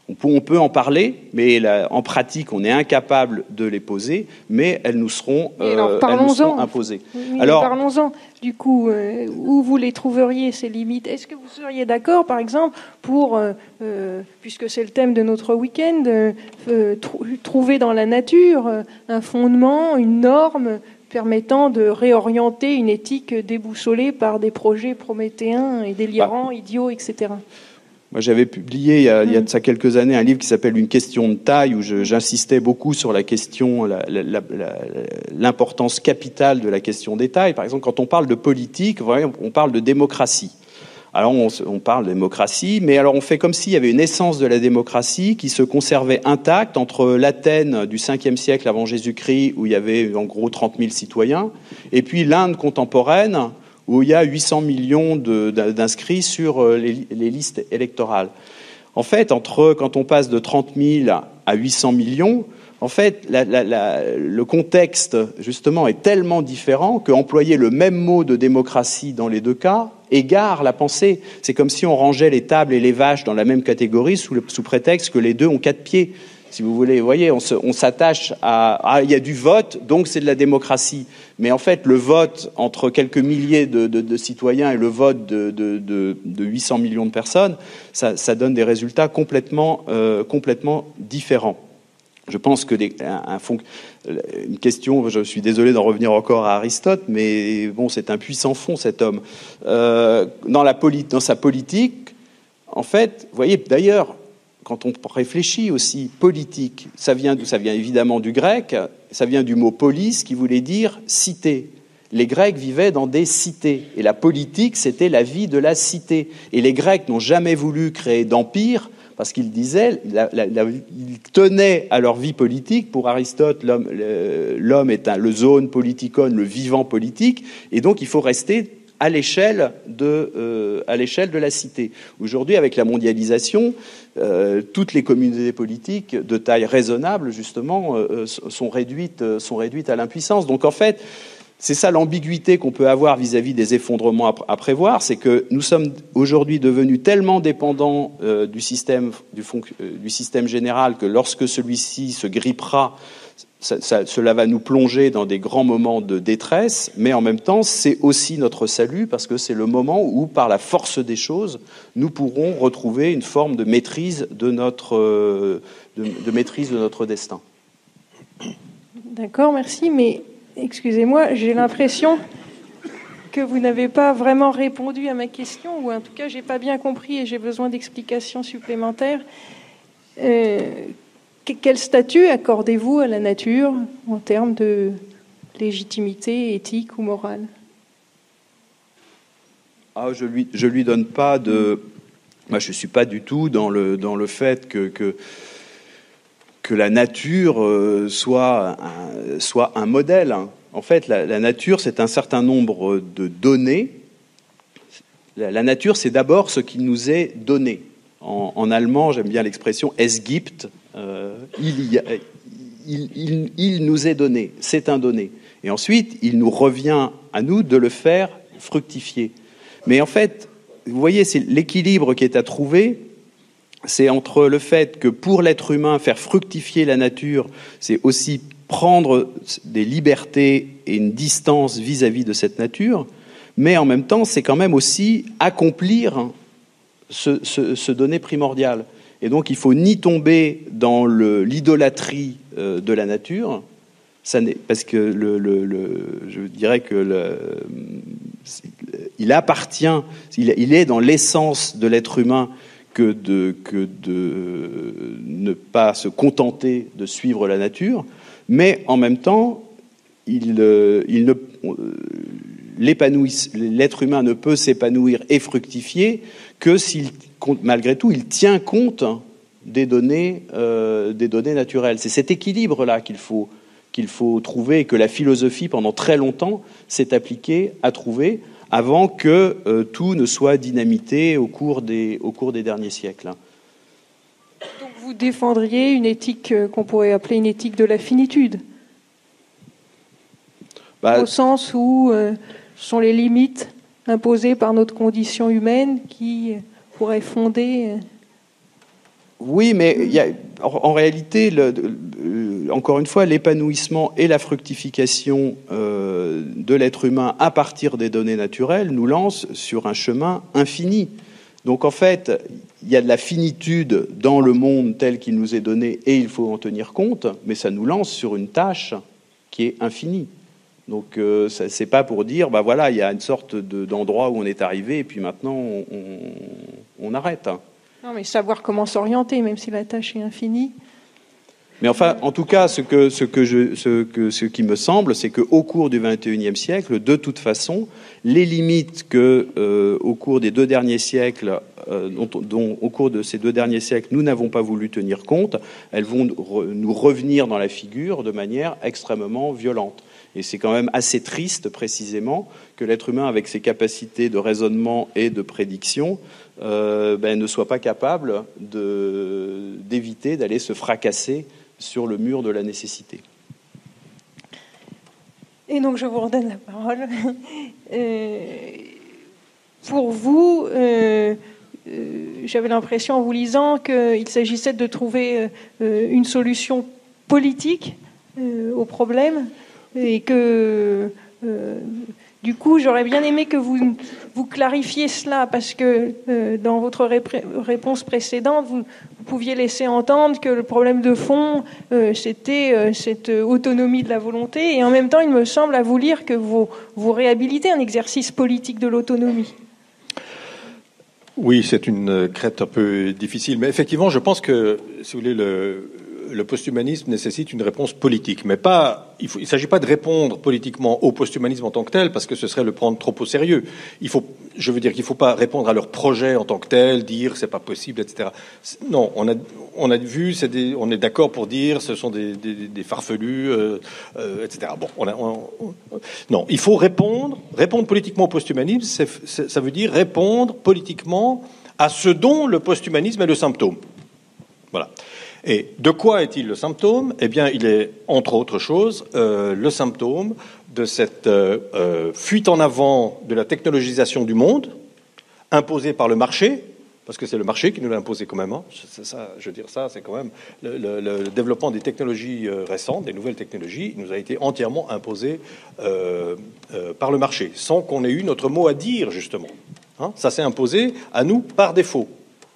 On peut, on peut en parler, mais là, en pratique, on est incapable de les poser, mais elles nous seront, euh, alors, elles nous seront imposées. Oui, alors, parlons-en. Du coup, euh, où vous les trouveriez, ces limites? Est-ce que vous seriez d'accord, par exemple, pour, euh, euh, puisque c'est le thème de notre week-end, euh, euh, tr- trouver dans la nature euh, un fondement, une norme permettant de réorienter une éthique déboussolée par des projets prométhéens et délirants, bah. idiots, et cetera. Moi, j'avais publié il y, a, il y a de ça quelques années un livre qui s'appelle Une question de taille, où je, j'insistais beaucoup sur la question, la, la, la, la, l'importance capitale de la question des tailles. Par exemple, quand on parle de politique, on parle de démocratie. Alors, on, on parle de démocratie, mais alors on fait comme s'il y avait une essence de la démocratie qui se conservait intacte entre l'Athènes du cinquième siècle avant Jésus-Christ, où il y avait en gros trente mille citoyens, et puis l'Inde contemporaine, où il y a huit cents millions de, d'inscrits sur les, les listes électorales. En fait, entre, quand on passe de trente mille à huit cents millions, en fait, la, la, la, le contexte, justement, est tellement différent qu'employer le même mot de démocratie dans les deux cas égare la pensée. C'est comme si on rangeait les tables et les vaches dans la même catégorie sous, le, sous prétexte que les deux ont quatre pieds. Si vous voulez, vous voyez, on, se, on s'attache à... Ah, il y a du vote, donc c'est de la démocratie. Mais en fait, le vote entre quelques milliers de, de, de citoyens et le vote de, de, de, de huit cents millions de personnes, ça, ça donne des résultats complètement, euh, complètement différents. Je pense que les, un, un, une question, je suis désolé d'en revenir encore à Aristote, mais bon, c'est un puissant fond, cet homme. Euh, dans, la poli, dans sa politique, en fait, vous voyez, d'ailleurs, quand on réfléchit aussi, politique, ça vient, ça vient évidemment du grec, ça vient du mot polis qui voulait dire cité. Les Grecs vivaient dans des cités, et la politique, c'était la vie de la cité. Et les Grecs n'ont jamais voulu créer d'empire, parce qu'ils disaient, la, la, la, ils tenaient à leur vie politique. Pour Aristote, l'homme, le, l'homme est un, le zoon politikon, le vivant politique, et donc il faut rester à l'échelle de, euh, à l'échelle de la cité. Aujourd'hui, avec la mondialisation, euh, toutes les communautés politiques de taille raisonnable, justement, euh, sont réduites, sont réduites à l'impuissance. Donc, en fait, c'est ça l'ambiguïté qu'on peut avoir vis-à-vis des effondrements à, à prévoir, c'est que nous sommes aujourd'hui devenus tellement dépendants euh, du système, du, fond, euh, du système général que lorsque celui-ci se grippera, Ça, ça, cela va nous plonger dans des grands moments de détresse, mais en même temps, c'est aussi notre salut, parce que c'est le moment où, par la force des choses, nous pourrons retrouver une forme de maîtrise de notre, de, de maîtrise de notre destin. D'accord, merci, mais excusez-moi, j'ai l'impression que vous n'avez pas vraiment répondu à ma question, ou en tout cas, j'ai pas bien compris et j'ai besoin d'explications supplémentaires. Euh, Quel statut accordez-vous à la nature en termes de légitimité éthique ou morale ? Ah, je lui, je lui donne pas de. Moi, je suis pas du tout dans le dans le fait que que, que la nature euh, soit un, soit un modèle. En fait, la, la nature, c'est un certain nombre de données. La, la nature, c'est d'abord ce qui nous est donné. En, en allemand, j'aime bien l'expression « es gibt ». Euh, il, y a, il, il, il nous est donné, c'est un donné. Et ensuite, il nous revient à nous de le faire fructifier. Mais en fait, vous voyez, c'est l'équilibre qui est à trouver, c'est entre le fait que pour l'être humain, faire fructifier la nature, c'est aussi prendre des libertés et une distance vis-à-vis de cette nature, mais en même temps, c'est quand même aussi accomplir ce, ce, ce donné primordial. Et donc, il ne faut ni tomber dans le, l'idolâtrie euh, de la nature, ça n'est, parce que le, le, le, je dirais que le, il appartient, il, il est dans l'essence de l'être humain que de, que de ne pas se contenter de suivre la nature, mais en même temps, il, il ne, l'être humain ne peut s'épanouir et fructifier que s'il, malgré tout, il tient compte des données, euh, des données naturelles. C'est cet équilibre-là qu'il faut, qu'il faut trouver et que la philosophie, pendant très longtemps, s'est appliquée à trouver avant que euh, tout ne soit dynamité au cours des, au cours des derniers siècles. Donc vous défendriez une éthique qu'on pourrait appeler une éthique de la finitude, bah, au sens où euh, ce sont les limites imposées par notre condition humaine qui pourraient fonder... Oui, mais il y a, en réalité, le, le, encore une fois, l'épanouissement et la fructification euh, de l'être humain à partir des données naturelles nous lancent sur un chemin infini. Donc en fait, il y a de la finitude dans le monde tel qu'il nous est donné et il faut en tenir compte, mais ça nous lance sur une tâche qui est infinie. Donc euh, ça, c'est pas pour dire, bah voilà, il y a une sorte de, d'endroit où on est arrivé et puis maintenant on, on, on arrête. Non, mais savoir comment s'orienter, même si la tâche est infinie. Mais enfin, en tout cas, ce, que, ce, que je, ce, que, ce qui me semble, c'est qu'au cours du vingt et unième siècle, de toute façon, les limites que, euh, au cours des deux derniers siècles, euh, dont, dont au cours de ces deux derniers siècles, nous n'avons pas voulu tenir compte, elles vont nous revenir dans la figure de manière extrêmement violente. Et c'est quand même assez triste, précisément, que l'être humain, avec ses capacités de raisonnement et de prédiction, euh, ben, ne soit pas capable de, d'éviter d'aller se fracasser sur le mur de la nécessité. Et donc, je vous redonne la parole. Euh, pour vous, euh, euh, j'avais l'impression, en vous lisant, qu'il s'agissait de trouver euh, une solution politique euh, au problème, et que, euh, du coup, j'aurais bien aimé que vous, vous clarifiez cela, parce que euh, dans votre rép- réponse précédente, vous, vous pouviez laisser entendre que le problème de fond, euh, c'était euh, cette autonomie de la volonté, et en même temps, il me semble à vous lire que vous, vous réhabilitez un exercice politique de l'autonomie. Oui, c'est une crête un peu difficile, mais effectivement, je pense que, si vous voulez, le... le posthumanisme nécessite une réponse politique, mais pas. Il ne s'agit pas de répondre politiquement au posthumanisme en tant que tel, parce que ce serait le prendre trop au sérieux. Il faut, je veux dire qu'il ne faut pas répondre à leur projet en tant que tel, dire c'est pas possible, et cetera. Non, on a, on a vu, c'est des, on est d'accord pour dire ce sont des, des, des farfelus, euh, euh, et cetera. Bon, on a, on, on, non, il faut répondre, répondre politiquement au posthumanisme, c'est, c'est, ça veut dire répondre politiquement à ce dont le posthumanisme est le symptôme. Voilà. Et de quoi est-il le symptôme ? Eh bien, il est, entre autres choses, euh, le symptôme de cette euh, euh, fuite en avant de la technologisation du monde, imposée par le marché, parce que c'est le marché qui nous l'a imposé quand même. Hein. C'est ça, je veux dire ça, c'est quand même le, le, le développement des technologies euh, récentes, des nouvelles technologies, nous a été entièrement imposé euh, euh, par le marché, sans qu'on ait eu notre mot à dire, justement. Hein. Ça s'est imposé à nous par défaut.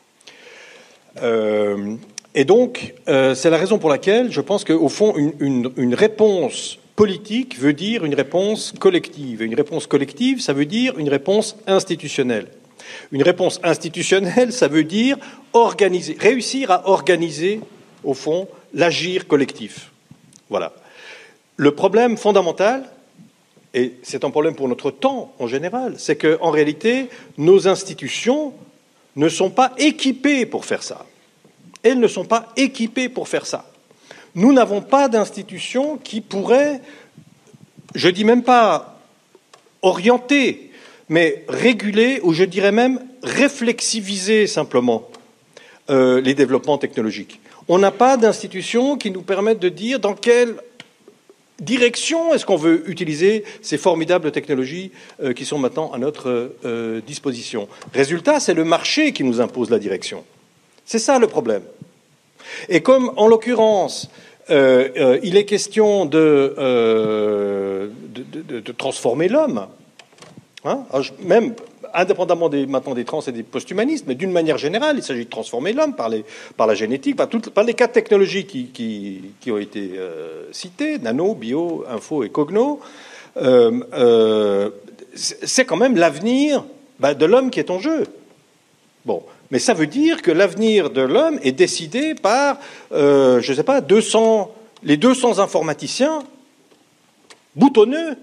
Euh, Et donc, euh, c'est la raison pour laquelle je pense qu'au fond, une, une, une réponse politique veut dire une réponse collective. Et une réponse collective, ça veut dire une réponse institutionnelle. Une réponse institutionnelle, ça veut dire organiser, réussir à organiser, au fond, l'agir collectif. Voilà. Le problème fondamental, et c'est un problème pour notre temps en général, c'est qu'en réalité, nos institutions ne sont pas équipées pour faire ça. Elles ne sont pas équipées pour faire ça. Nous n'avons pas d'institutions qui pourraient, je ne dis même pas orienter, mais réguler, ou je dirais même réflexiviser simplement euh, les développements technologiques. On n'a pas d'institutions qui nous permettent de dire dans quelle direction est-ce qu'on veut utiliser ces formidables technologies euh, qui sont maintenant à notre euh, disposition. Résultat, c'est le marché qui nous impose la direction. C'est ça le problème. Et comme, en l'occurrence, euh, euh, il est question de, euh, de, de, de transformer l'homme, hein, même indépendamment des, maintenant des trans et des posthumanistes, mais d'une manière générale, il s'agit de transformer l'homme par, les, par la génétique, par, toutes, par les quatre technologies qui, qui, qui ont été euh, citées, nano, bio, info et cogno. Euh, euh, c'est quand même l'avenir bah, de l'homme qui est en jeu. Bon. Mais ça veut dire que l'avenir de l'homme est décidé par, euh, je ne sais pas, deux cents, les deux cents informaticiens boutonneux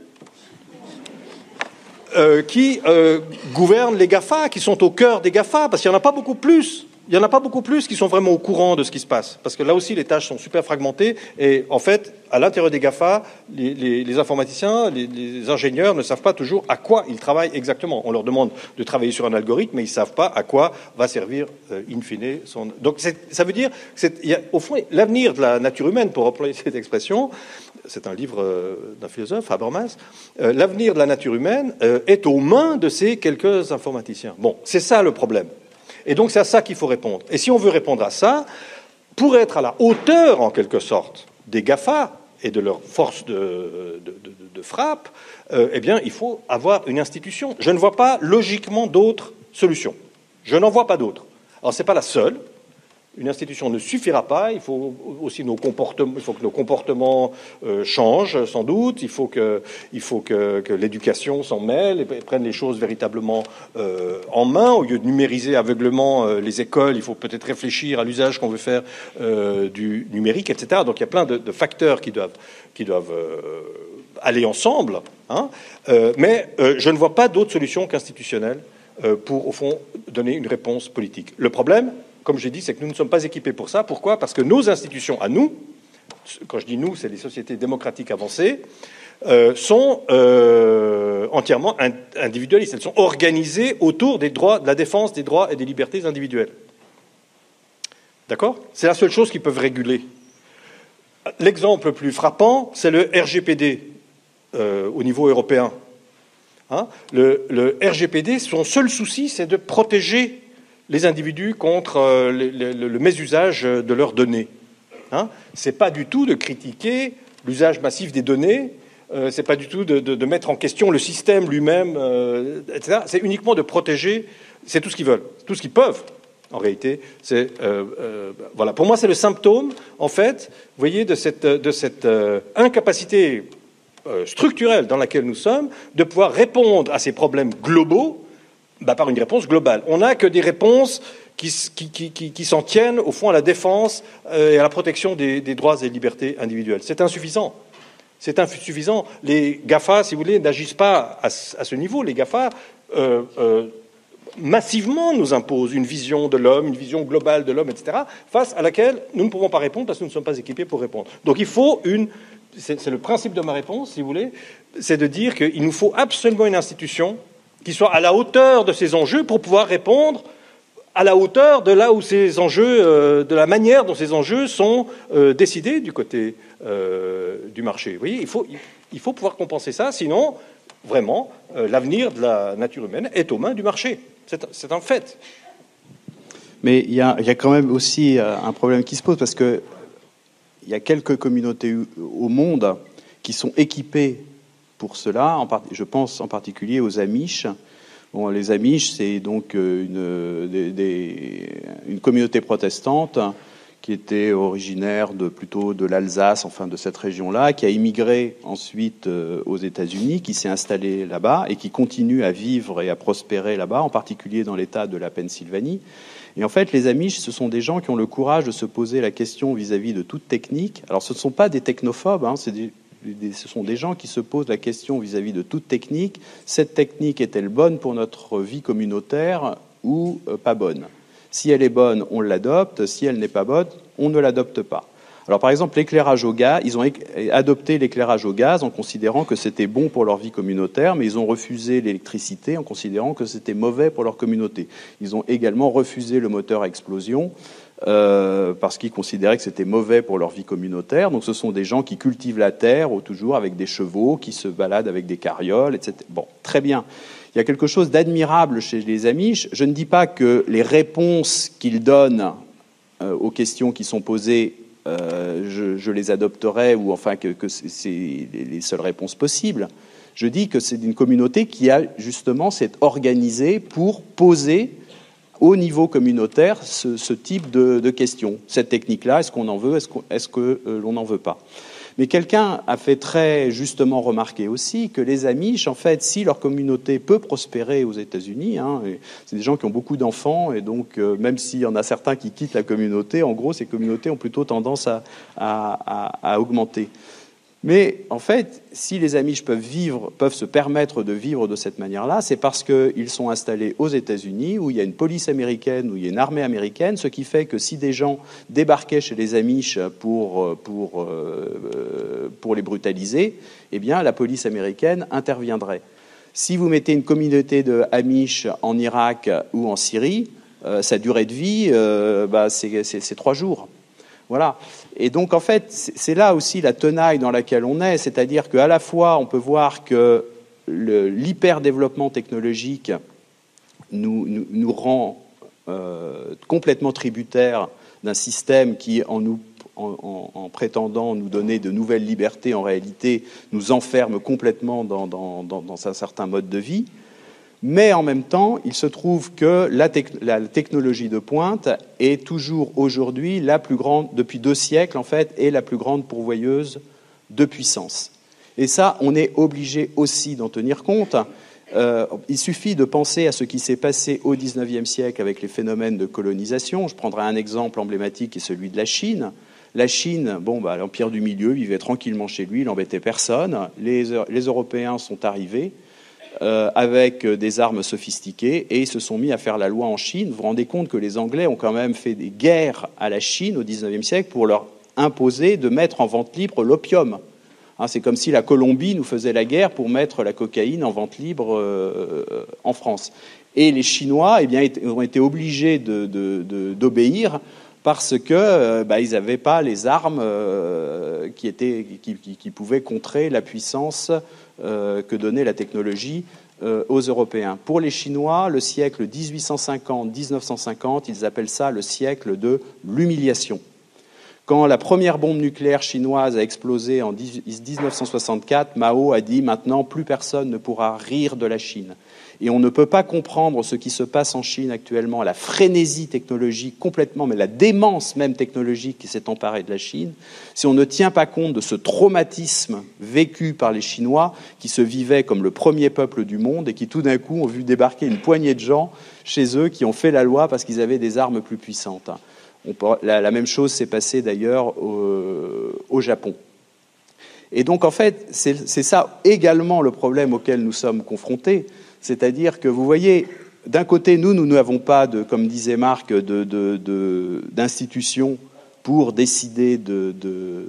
euh, qui euh, gouvernent les GAFA, qui sont au cœur des GAFA, parce qu'il n'y en a pas beaucoup plus. Il n'y en a pas beaucoup plus qui sont vraiment au courant de ce qui se passe. Parce que là aussi, les tâches sont super fragmentées. Et en fait, à l'intérieur des GAFA, les, les, les informaticiens, les, les ingénieurs ne savent pas toujours à quoi ils travaillent exactement. On leur demande de travailler sur un algorithme, mais ils ne savent pas à quoi va servir, euh, in fine, son... Donc ça veut dire, c'est, il y a, au fond, l'avenir de la nature humaine, pour employer cette expression, c'est un livre euh, d'un philosophe, Habermas, euh, l'avenir de la nature humaine euh, est aux mains de ces quelques informaticiens. Bon, c'est ça le problème. Et donc c'est à ça qu'il faut répondre. Et si on veut répondre à ça, pour être à la hauteur, en quelque sorte, des GAFA et de leur force de, de, de, de frappe, euh, eh bien, il faut avoir une institution. Je ne vois pas logiquement d'autres solutions. Je n'en vois pas d'autres. Alors, ce n'est pas la seule. Une institution ne suffira pas. Il faut aussi nos comportements, il faut que nos comportements euh, changent, sans doute. Il faut que, il faut que, que l'éducation s'en mêle et prenne les choses véritablement euh, en main. Au lieu de numériser aveuglement euh, les écoles, il faut peut-être réfléchir à l'usage qu'on veut faire euh, du numérique, et cetera. Donc il y a plein de, de facteurs qui doivent, qui doivent euh, aller ensemble. Hein. Euh, mais euh, je ne vois pas d'autre solution qu'institutionnelle euh, pour, au fond, donner une réponse politique. Le problème, comme j'ai dit, c'est que nous ne sommes pas équipés pour ça. Pourquoi ? Parce que nos institutions, à nous, quand je dis nous, c'est les sociétés démocratiques avancées, euh, sont euh, entièrement individualistes. Elles sont organisées autour des droits, de la défense des droits et des libertés individuelles. D'accord ? C'est la seule chose qu'ils peuvent réguler. L'exemple le plus frappant, c'est le R G P D euh, au niveau européen. Hein ? le, le R G P D, son seul souci, c'est de protéger les individus contre euh, le, le, le mésusage de leurs données. Hein, c'est pas du tout de critiquer l'usage massif des données, euh, c'est pas du tout de, de, de mettre en question le système lui-même, euh, et cetera. C'est uniquement de protéger, c'est tout ce qu'ils veulent, tout ce qu'ils peuvent. En réalité, c'est euh, euh, voilà. Pour moi, c'est le symptôme, en fait, vous voyez, de cette, de cette euh, incapacité euh, structurelle dans laquelle nous sommes, de pouvoir répondre à ces problèmes globaux. Bah, par une réponse globale. On n'a que des réponses qui, qui, qui, qui s'en tiennent, au fond, à la défense euh, et à la protection des, des droits et libertés individuelles. C'est insuffisant. C'est insuffisant. Les GAFA, si vous voulez, n'agissent pas à, à ce niveau. Les GAFA, euh, euh, massivement, nous imposent une vision de l'homme, une vision globale de l'homme, et cetera, face à laquelle nous ne pouvons pas répondre parce que nous ne sommes pas équipés pour répondre. Donc il faut une... C'est, c'est le principe de ma réponse, si vous voulez, c'est de dire qu'il nous faut absolument une institution qui soit à la hauteur de ces enjeux pour pouvoir répondre à la hauteur de là où ces enjeux, euh, de la manière dont ces enjeux sont euh, décidés du côté euh, du marché. Vous voyez, il faut, il faut pouvoir compenser ça, sinon, vraiment, euh, l'avenir de la nature humaine est aux mains du marché. C'est, c'est un fait. Mais il y a, il y a quand même aussi un problème qui se pose, parce que il y a quelques communautés au monde qui sont équipées pour cela, en part, je pense en particulier aux Amish. Bon, les Amish, c'est donc une, des, des, une communauté protestante qui était originaire de, plutôt de l'Alsace, enfin de cette région-là, qui a immigré ensuite aux États-Unis, qui s'est installée là-bas et qui continue à vivre et à prospérer là-bas, en particulier dans l'État de la Pennsylvanie. Et en fait, les Amish, ce sont des gens qui ont le courage de se poser la question vis-à-vis de toute technique. Alors, ce ne sont pas des technophobes, hein, c'est des Ce sont des gens qui se posent la question vis-à-vis de toute technique. Cette technique est-elle bonne pour notre vie communautaire ou pas bonne ? Si elle est bonne, on l'adopte. Si elle n'est pas bonne, on ne l'adopte pas. Alors, par exemple, l'éclairage au gaz, ils ont adopté l'éclairage au gaz en considérant que c'était bon pour leur vie communautaire, mais ils ont refusé l'électricité en considérant que c'était mauvais pour leur communauté. Ils ont également refusé le moteur à explosion Euh, parce qu'ils considéraient que c'était mauvais pour leur vie communautaire. Donc ce sont des gens qui cultivent la terre, ou toujours avec des chevaux, qui se baladent avec des carrioles, et cetera. Bon, très bien. Il y a quelque chose d'admirable chez les Amish. Je ne dis pas que les réponses qu'ils donnent euh, aux questions qui sont posées, euh, je, je les adopterai, ou enfin que, que c'est, c'est les seules réponses possibles. Je dis que c'est une communauté qui a justement s'est organisée pour poser au niveau communautaire ce, ce type de, de questions. Cette technique-là, est-ce qu'on en veut, est-ce, qu'on, est-ce que euh, l'on n'en veut pas ? Mais quelqu'un a fait très justement remarquer aussi que les Amish, en fait, si leur communauté peut prospérer aux États-Unis, hein, c'est des gens qui ont beaucoup d'enfants, et donc euh, même s'il y en a certains qui quittent la communauté, en gros, ces communautés ont plutôt tendance à, à, à, à augmenter. Mais en fait, si les Amish peuvent vivre, peuvent se permettre de vivre de cette manière-là, c'est parce qu'ils sont installés aux États-Unis, où il y a une police américaine, où il y a une armée américaine, ce qui fait que si des gens débarquaient chez les Amish pour, pour, pour les brutaliser, eh bien, la police américaine interviendrait. Si vous mettez une communauté de Amish en Irak ou en Syrie, euh, sa durée de vie, euh, bah, c'est, c'est, c'est trois jours. Voilà. Et donc, en fait, c'est là aussi la tenaille dans laquelle on est, c'est-à-dire qu'à la fois, on peut voir que le, l'hyper-développement technologique nous, nous, nous rend euh, complètement tributaires d'un système qui, en nous En, en, en prétendant nous donner de nouvelles libertés, en réalité, nous enferme complètement dans, dans, dans, dans un certain mode de vie. Mais en même temps, il se trouve que la, tec- la technologie de pointe est toujours aujourd'hui la plus grande, depuis deux siècles en fait, est la plus grande pourvoyeuse de puissance. Et ça, on est obligé aussi d'en tenir compte. Euh, il suffit de penser à ce qui s'est passé au dix-neuvième siècle avec les phénomènes de colonisation. Je prendrai un exemple emblématique qui est celui de la Chine. La Chine, bon, bah, l'Empire du Milieu vivait tranquillement chez lui, il n'embêtait personne. Les, les Européens sont arrivés euh, avec des armes sophistiquées et ils se sont mis à faire la loi en Chine. Vous vous rendez compte que les Anglais ont quand même fait des guerres à la Chine au dix-neuvième siècle pour leur imposer de mettre en vente libre l'opium. Hein, c'est comme si la Colombie nous faisait la guerre pour mettre la cocaïne en vente libre euh, en France. Et les Chinois eh bien, ont été obligés de, de, de, d'obéir parce que euh, bah, ils n'avaient pas les armes euh, qui, étaient, qui, qui, qui pouvaient contrer la puissance euh, que donnait la technologie euh, aux Européens. Pour les Chinois, le siècle dix-huit cent cinquante à dix-neuf cent cinquante, ils appellent ça le siècle de l'humiliation. Quand la première bombe nucléaire chinoise a explosé en dix-neuf cent soixante-quatre, Mao a dit « Maintenant, plus personne ne pourra rire de la Chine ». Et on ne peut pas comprendre ce qui se passe en Chine actuellement, la frénésie technologique complètement, mais la démence même technologique qui s'est emparée de la Chine, si on ne tient pas compte de ce traumatisme vécu par les Chinois qui se vivaient comme le premier peuple du monde et qui tout d'un coup ont vu débarquer une poignée de gens chez eux qui ont fait la loi parce qu'ils avaient des armes plus puissantes. On peut, la, la même chose s'est passée d'ailleurs au, au Japon. Et donc en fait, c'est, c'est ça également le problème auquel nous sommes confrontés. C'est-à-dire que, vous voyez, d'un côté, nous, nous n'avons pas, de, comme disait Marc, de, de, de, d'institutions pour décider de, de,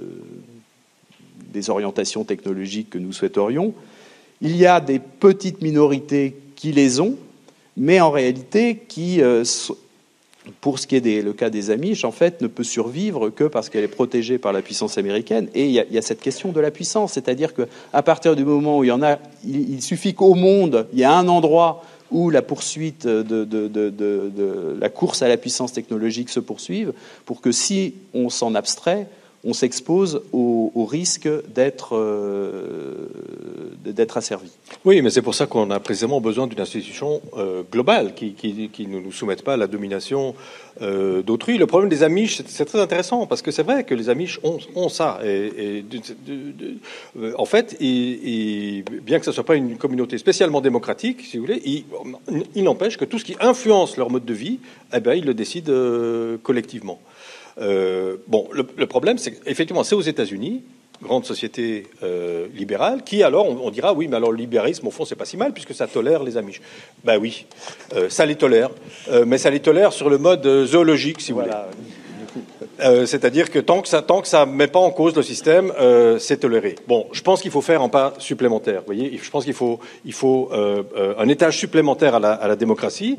des orientations technologiques que nous souhaiterions. Il y a des petites minorités qui les ont, mais en réalité, qui, euh, pour ce qui est des, le cas des Amish, en fait, ne peut survivre que parce qu'elle est protégée par la puissance américaine. Et il y a, il y a cette question de la puissance, c'est-à-dire qu'à partir du moment où il y en a, il, il suffit qu'au monde, il y a un endroit où la poursuite de, de, de, de, de la course à la puissance technologique se poursuive, pour que si on s'en abstrait, on s'expose au, au risque d'être, euh, d'être asservi. Oui, mais c'est pour ça qu'on a précisément besoin d'une institution euh, globale qui, qui, qui ne nous soumette pas à la domination euh, d'autrui. Le problème des Amish, c'est, c'est très intéressant, parce que c'est vrai que les Amish ont, ont ça. Et, et de, de, de, en fait, et, et bien que ce ne soit pas une communauté spécialement démocratique, si vous voulez, il, il n'empêche que tout ce qui influence leur mode de vie, eh ben, ils le décident euh, collectivement. Euh, bon, le, le problème, c'est qu'effectivement, c'est aux États-Unis, grande société euh, libérale, qui alors, on, on dira, oui, mais alors le libéralisme, au fond, c'est pas si mal, puisque ça tolère les Amish. Ben oui, euh, ça les tolère, euh, mais ça les tolère sur le mode zoologique, si vous voilà. voulez. Euh, c'est-à-dire que tant que ça tant que ça met pas en cause le système, euh, c'est toléré. Bon, je pense qu'il faut faire un pas supplémentaire. Vous voyez, je pense qu'il faut il faut euh, euh, un étage supplémentaire à la, à la démocratie,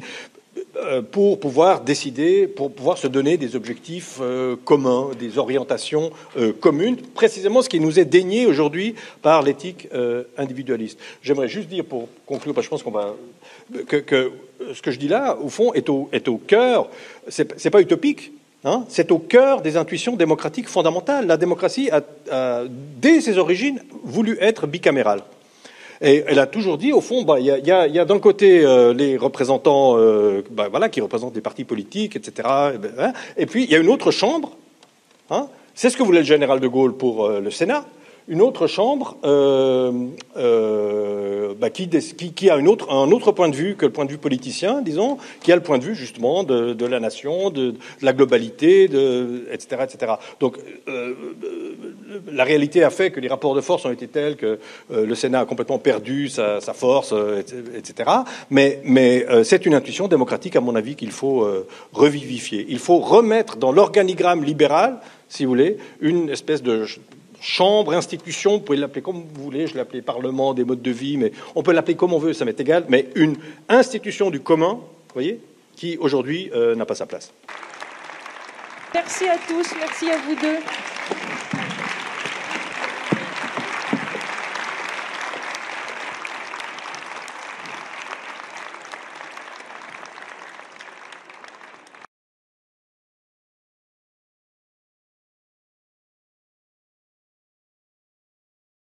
pour pouvoir décider, pour pouvoir se donner des objectifs euh, communs, des orientations euh, communes, précisément ce qui nous est dénié aujourd'hui par l'éthique euh, individualiste. J'aimerais juste dire, pour conclure, parce que je pense qu'on va... Que, que ce que je dis là, au fond, est au, est au cœur, c'est, c'est pas utopique, hein, c'est au cœur des intuitions démocratiques fondamentales. La démocratie a, a, dès ses origines, voulu être bicamérale. Et elle a toujours dit, au fond, bah, il y a, y a, y a d'un côté euh, les représentants, euh, bah, voilà, qui représentent des partis politiques, et cetera. Et, ben, hein, et puis il y a une autre chambre. Hein, c'est ce que voulait le général de Gaulle pour euh, le Sénat. Une autre chambre euh, euh, bah, qui, qui, qui a une autre, un autre point de vue que le point de vue politicien, disons, qui a le point de vue justement de, de la nation, de, de la globalité, de, et cetera, et cetera. Donc, euh, la réalité a fait que les rapports de force ont été tels que euh, le Sénat a complètement perdu sa, sa force, euh, et cetera. Mais, mais euh, c'est une intuition démocratique, à mon avis, qu'il faut euh, revivifier. Il faut remettre dans l'organigramme libéral, si vous voulez, une espèce de chambre, institution, vous pouvez l'appeler comme vous voulez, je l'ai appelé parlement, des modes de vie, mais on peut l'appeler comme on veut, ça m'est égal, mais une institution du commun, vous voyez, qui aujourd'hui euh, n'a pas sa place. Merci à tous, merci à vous deux.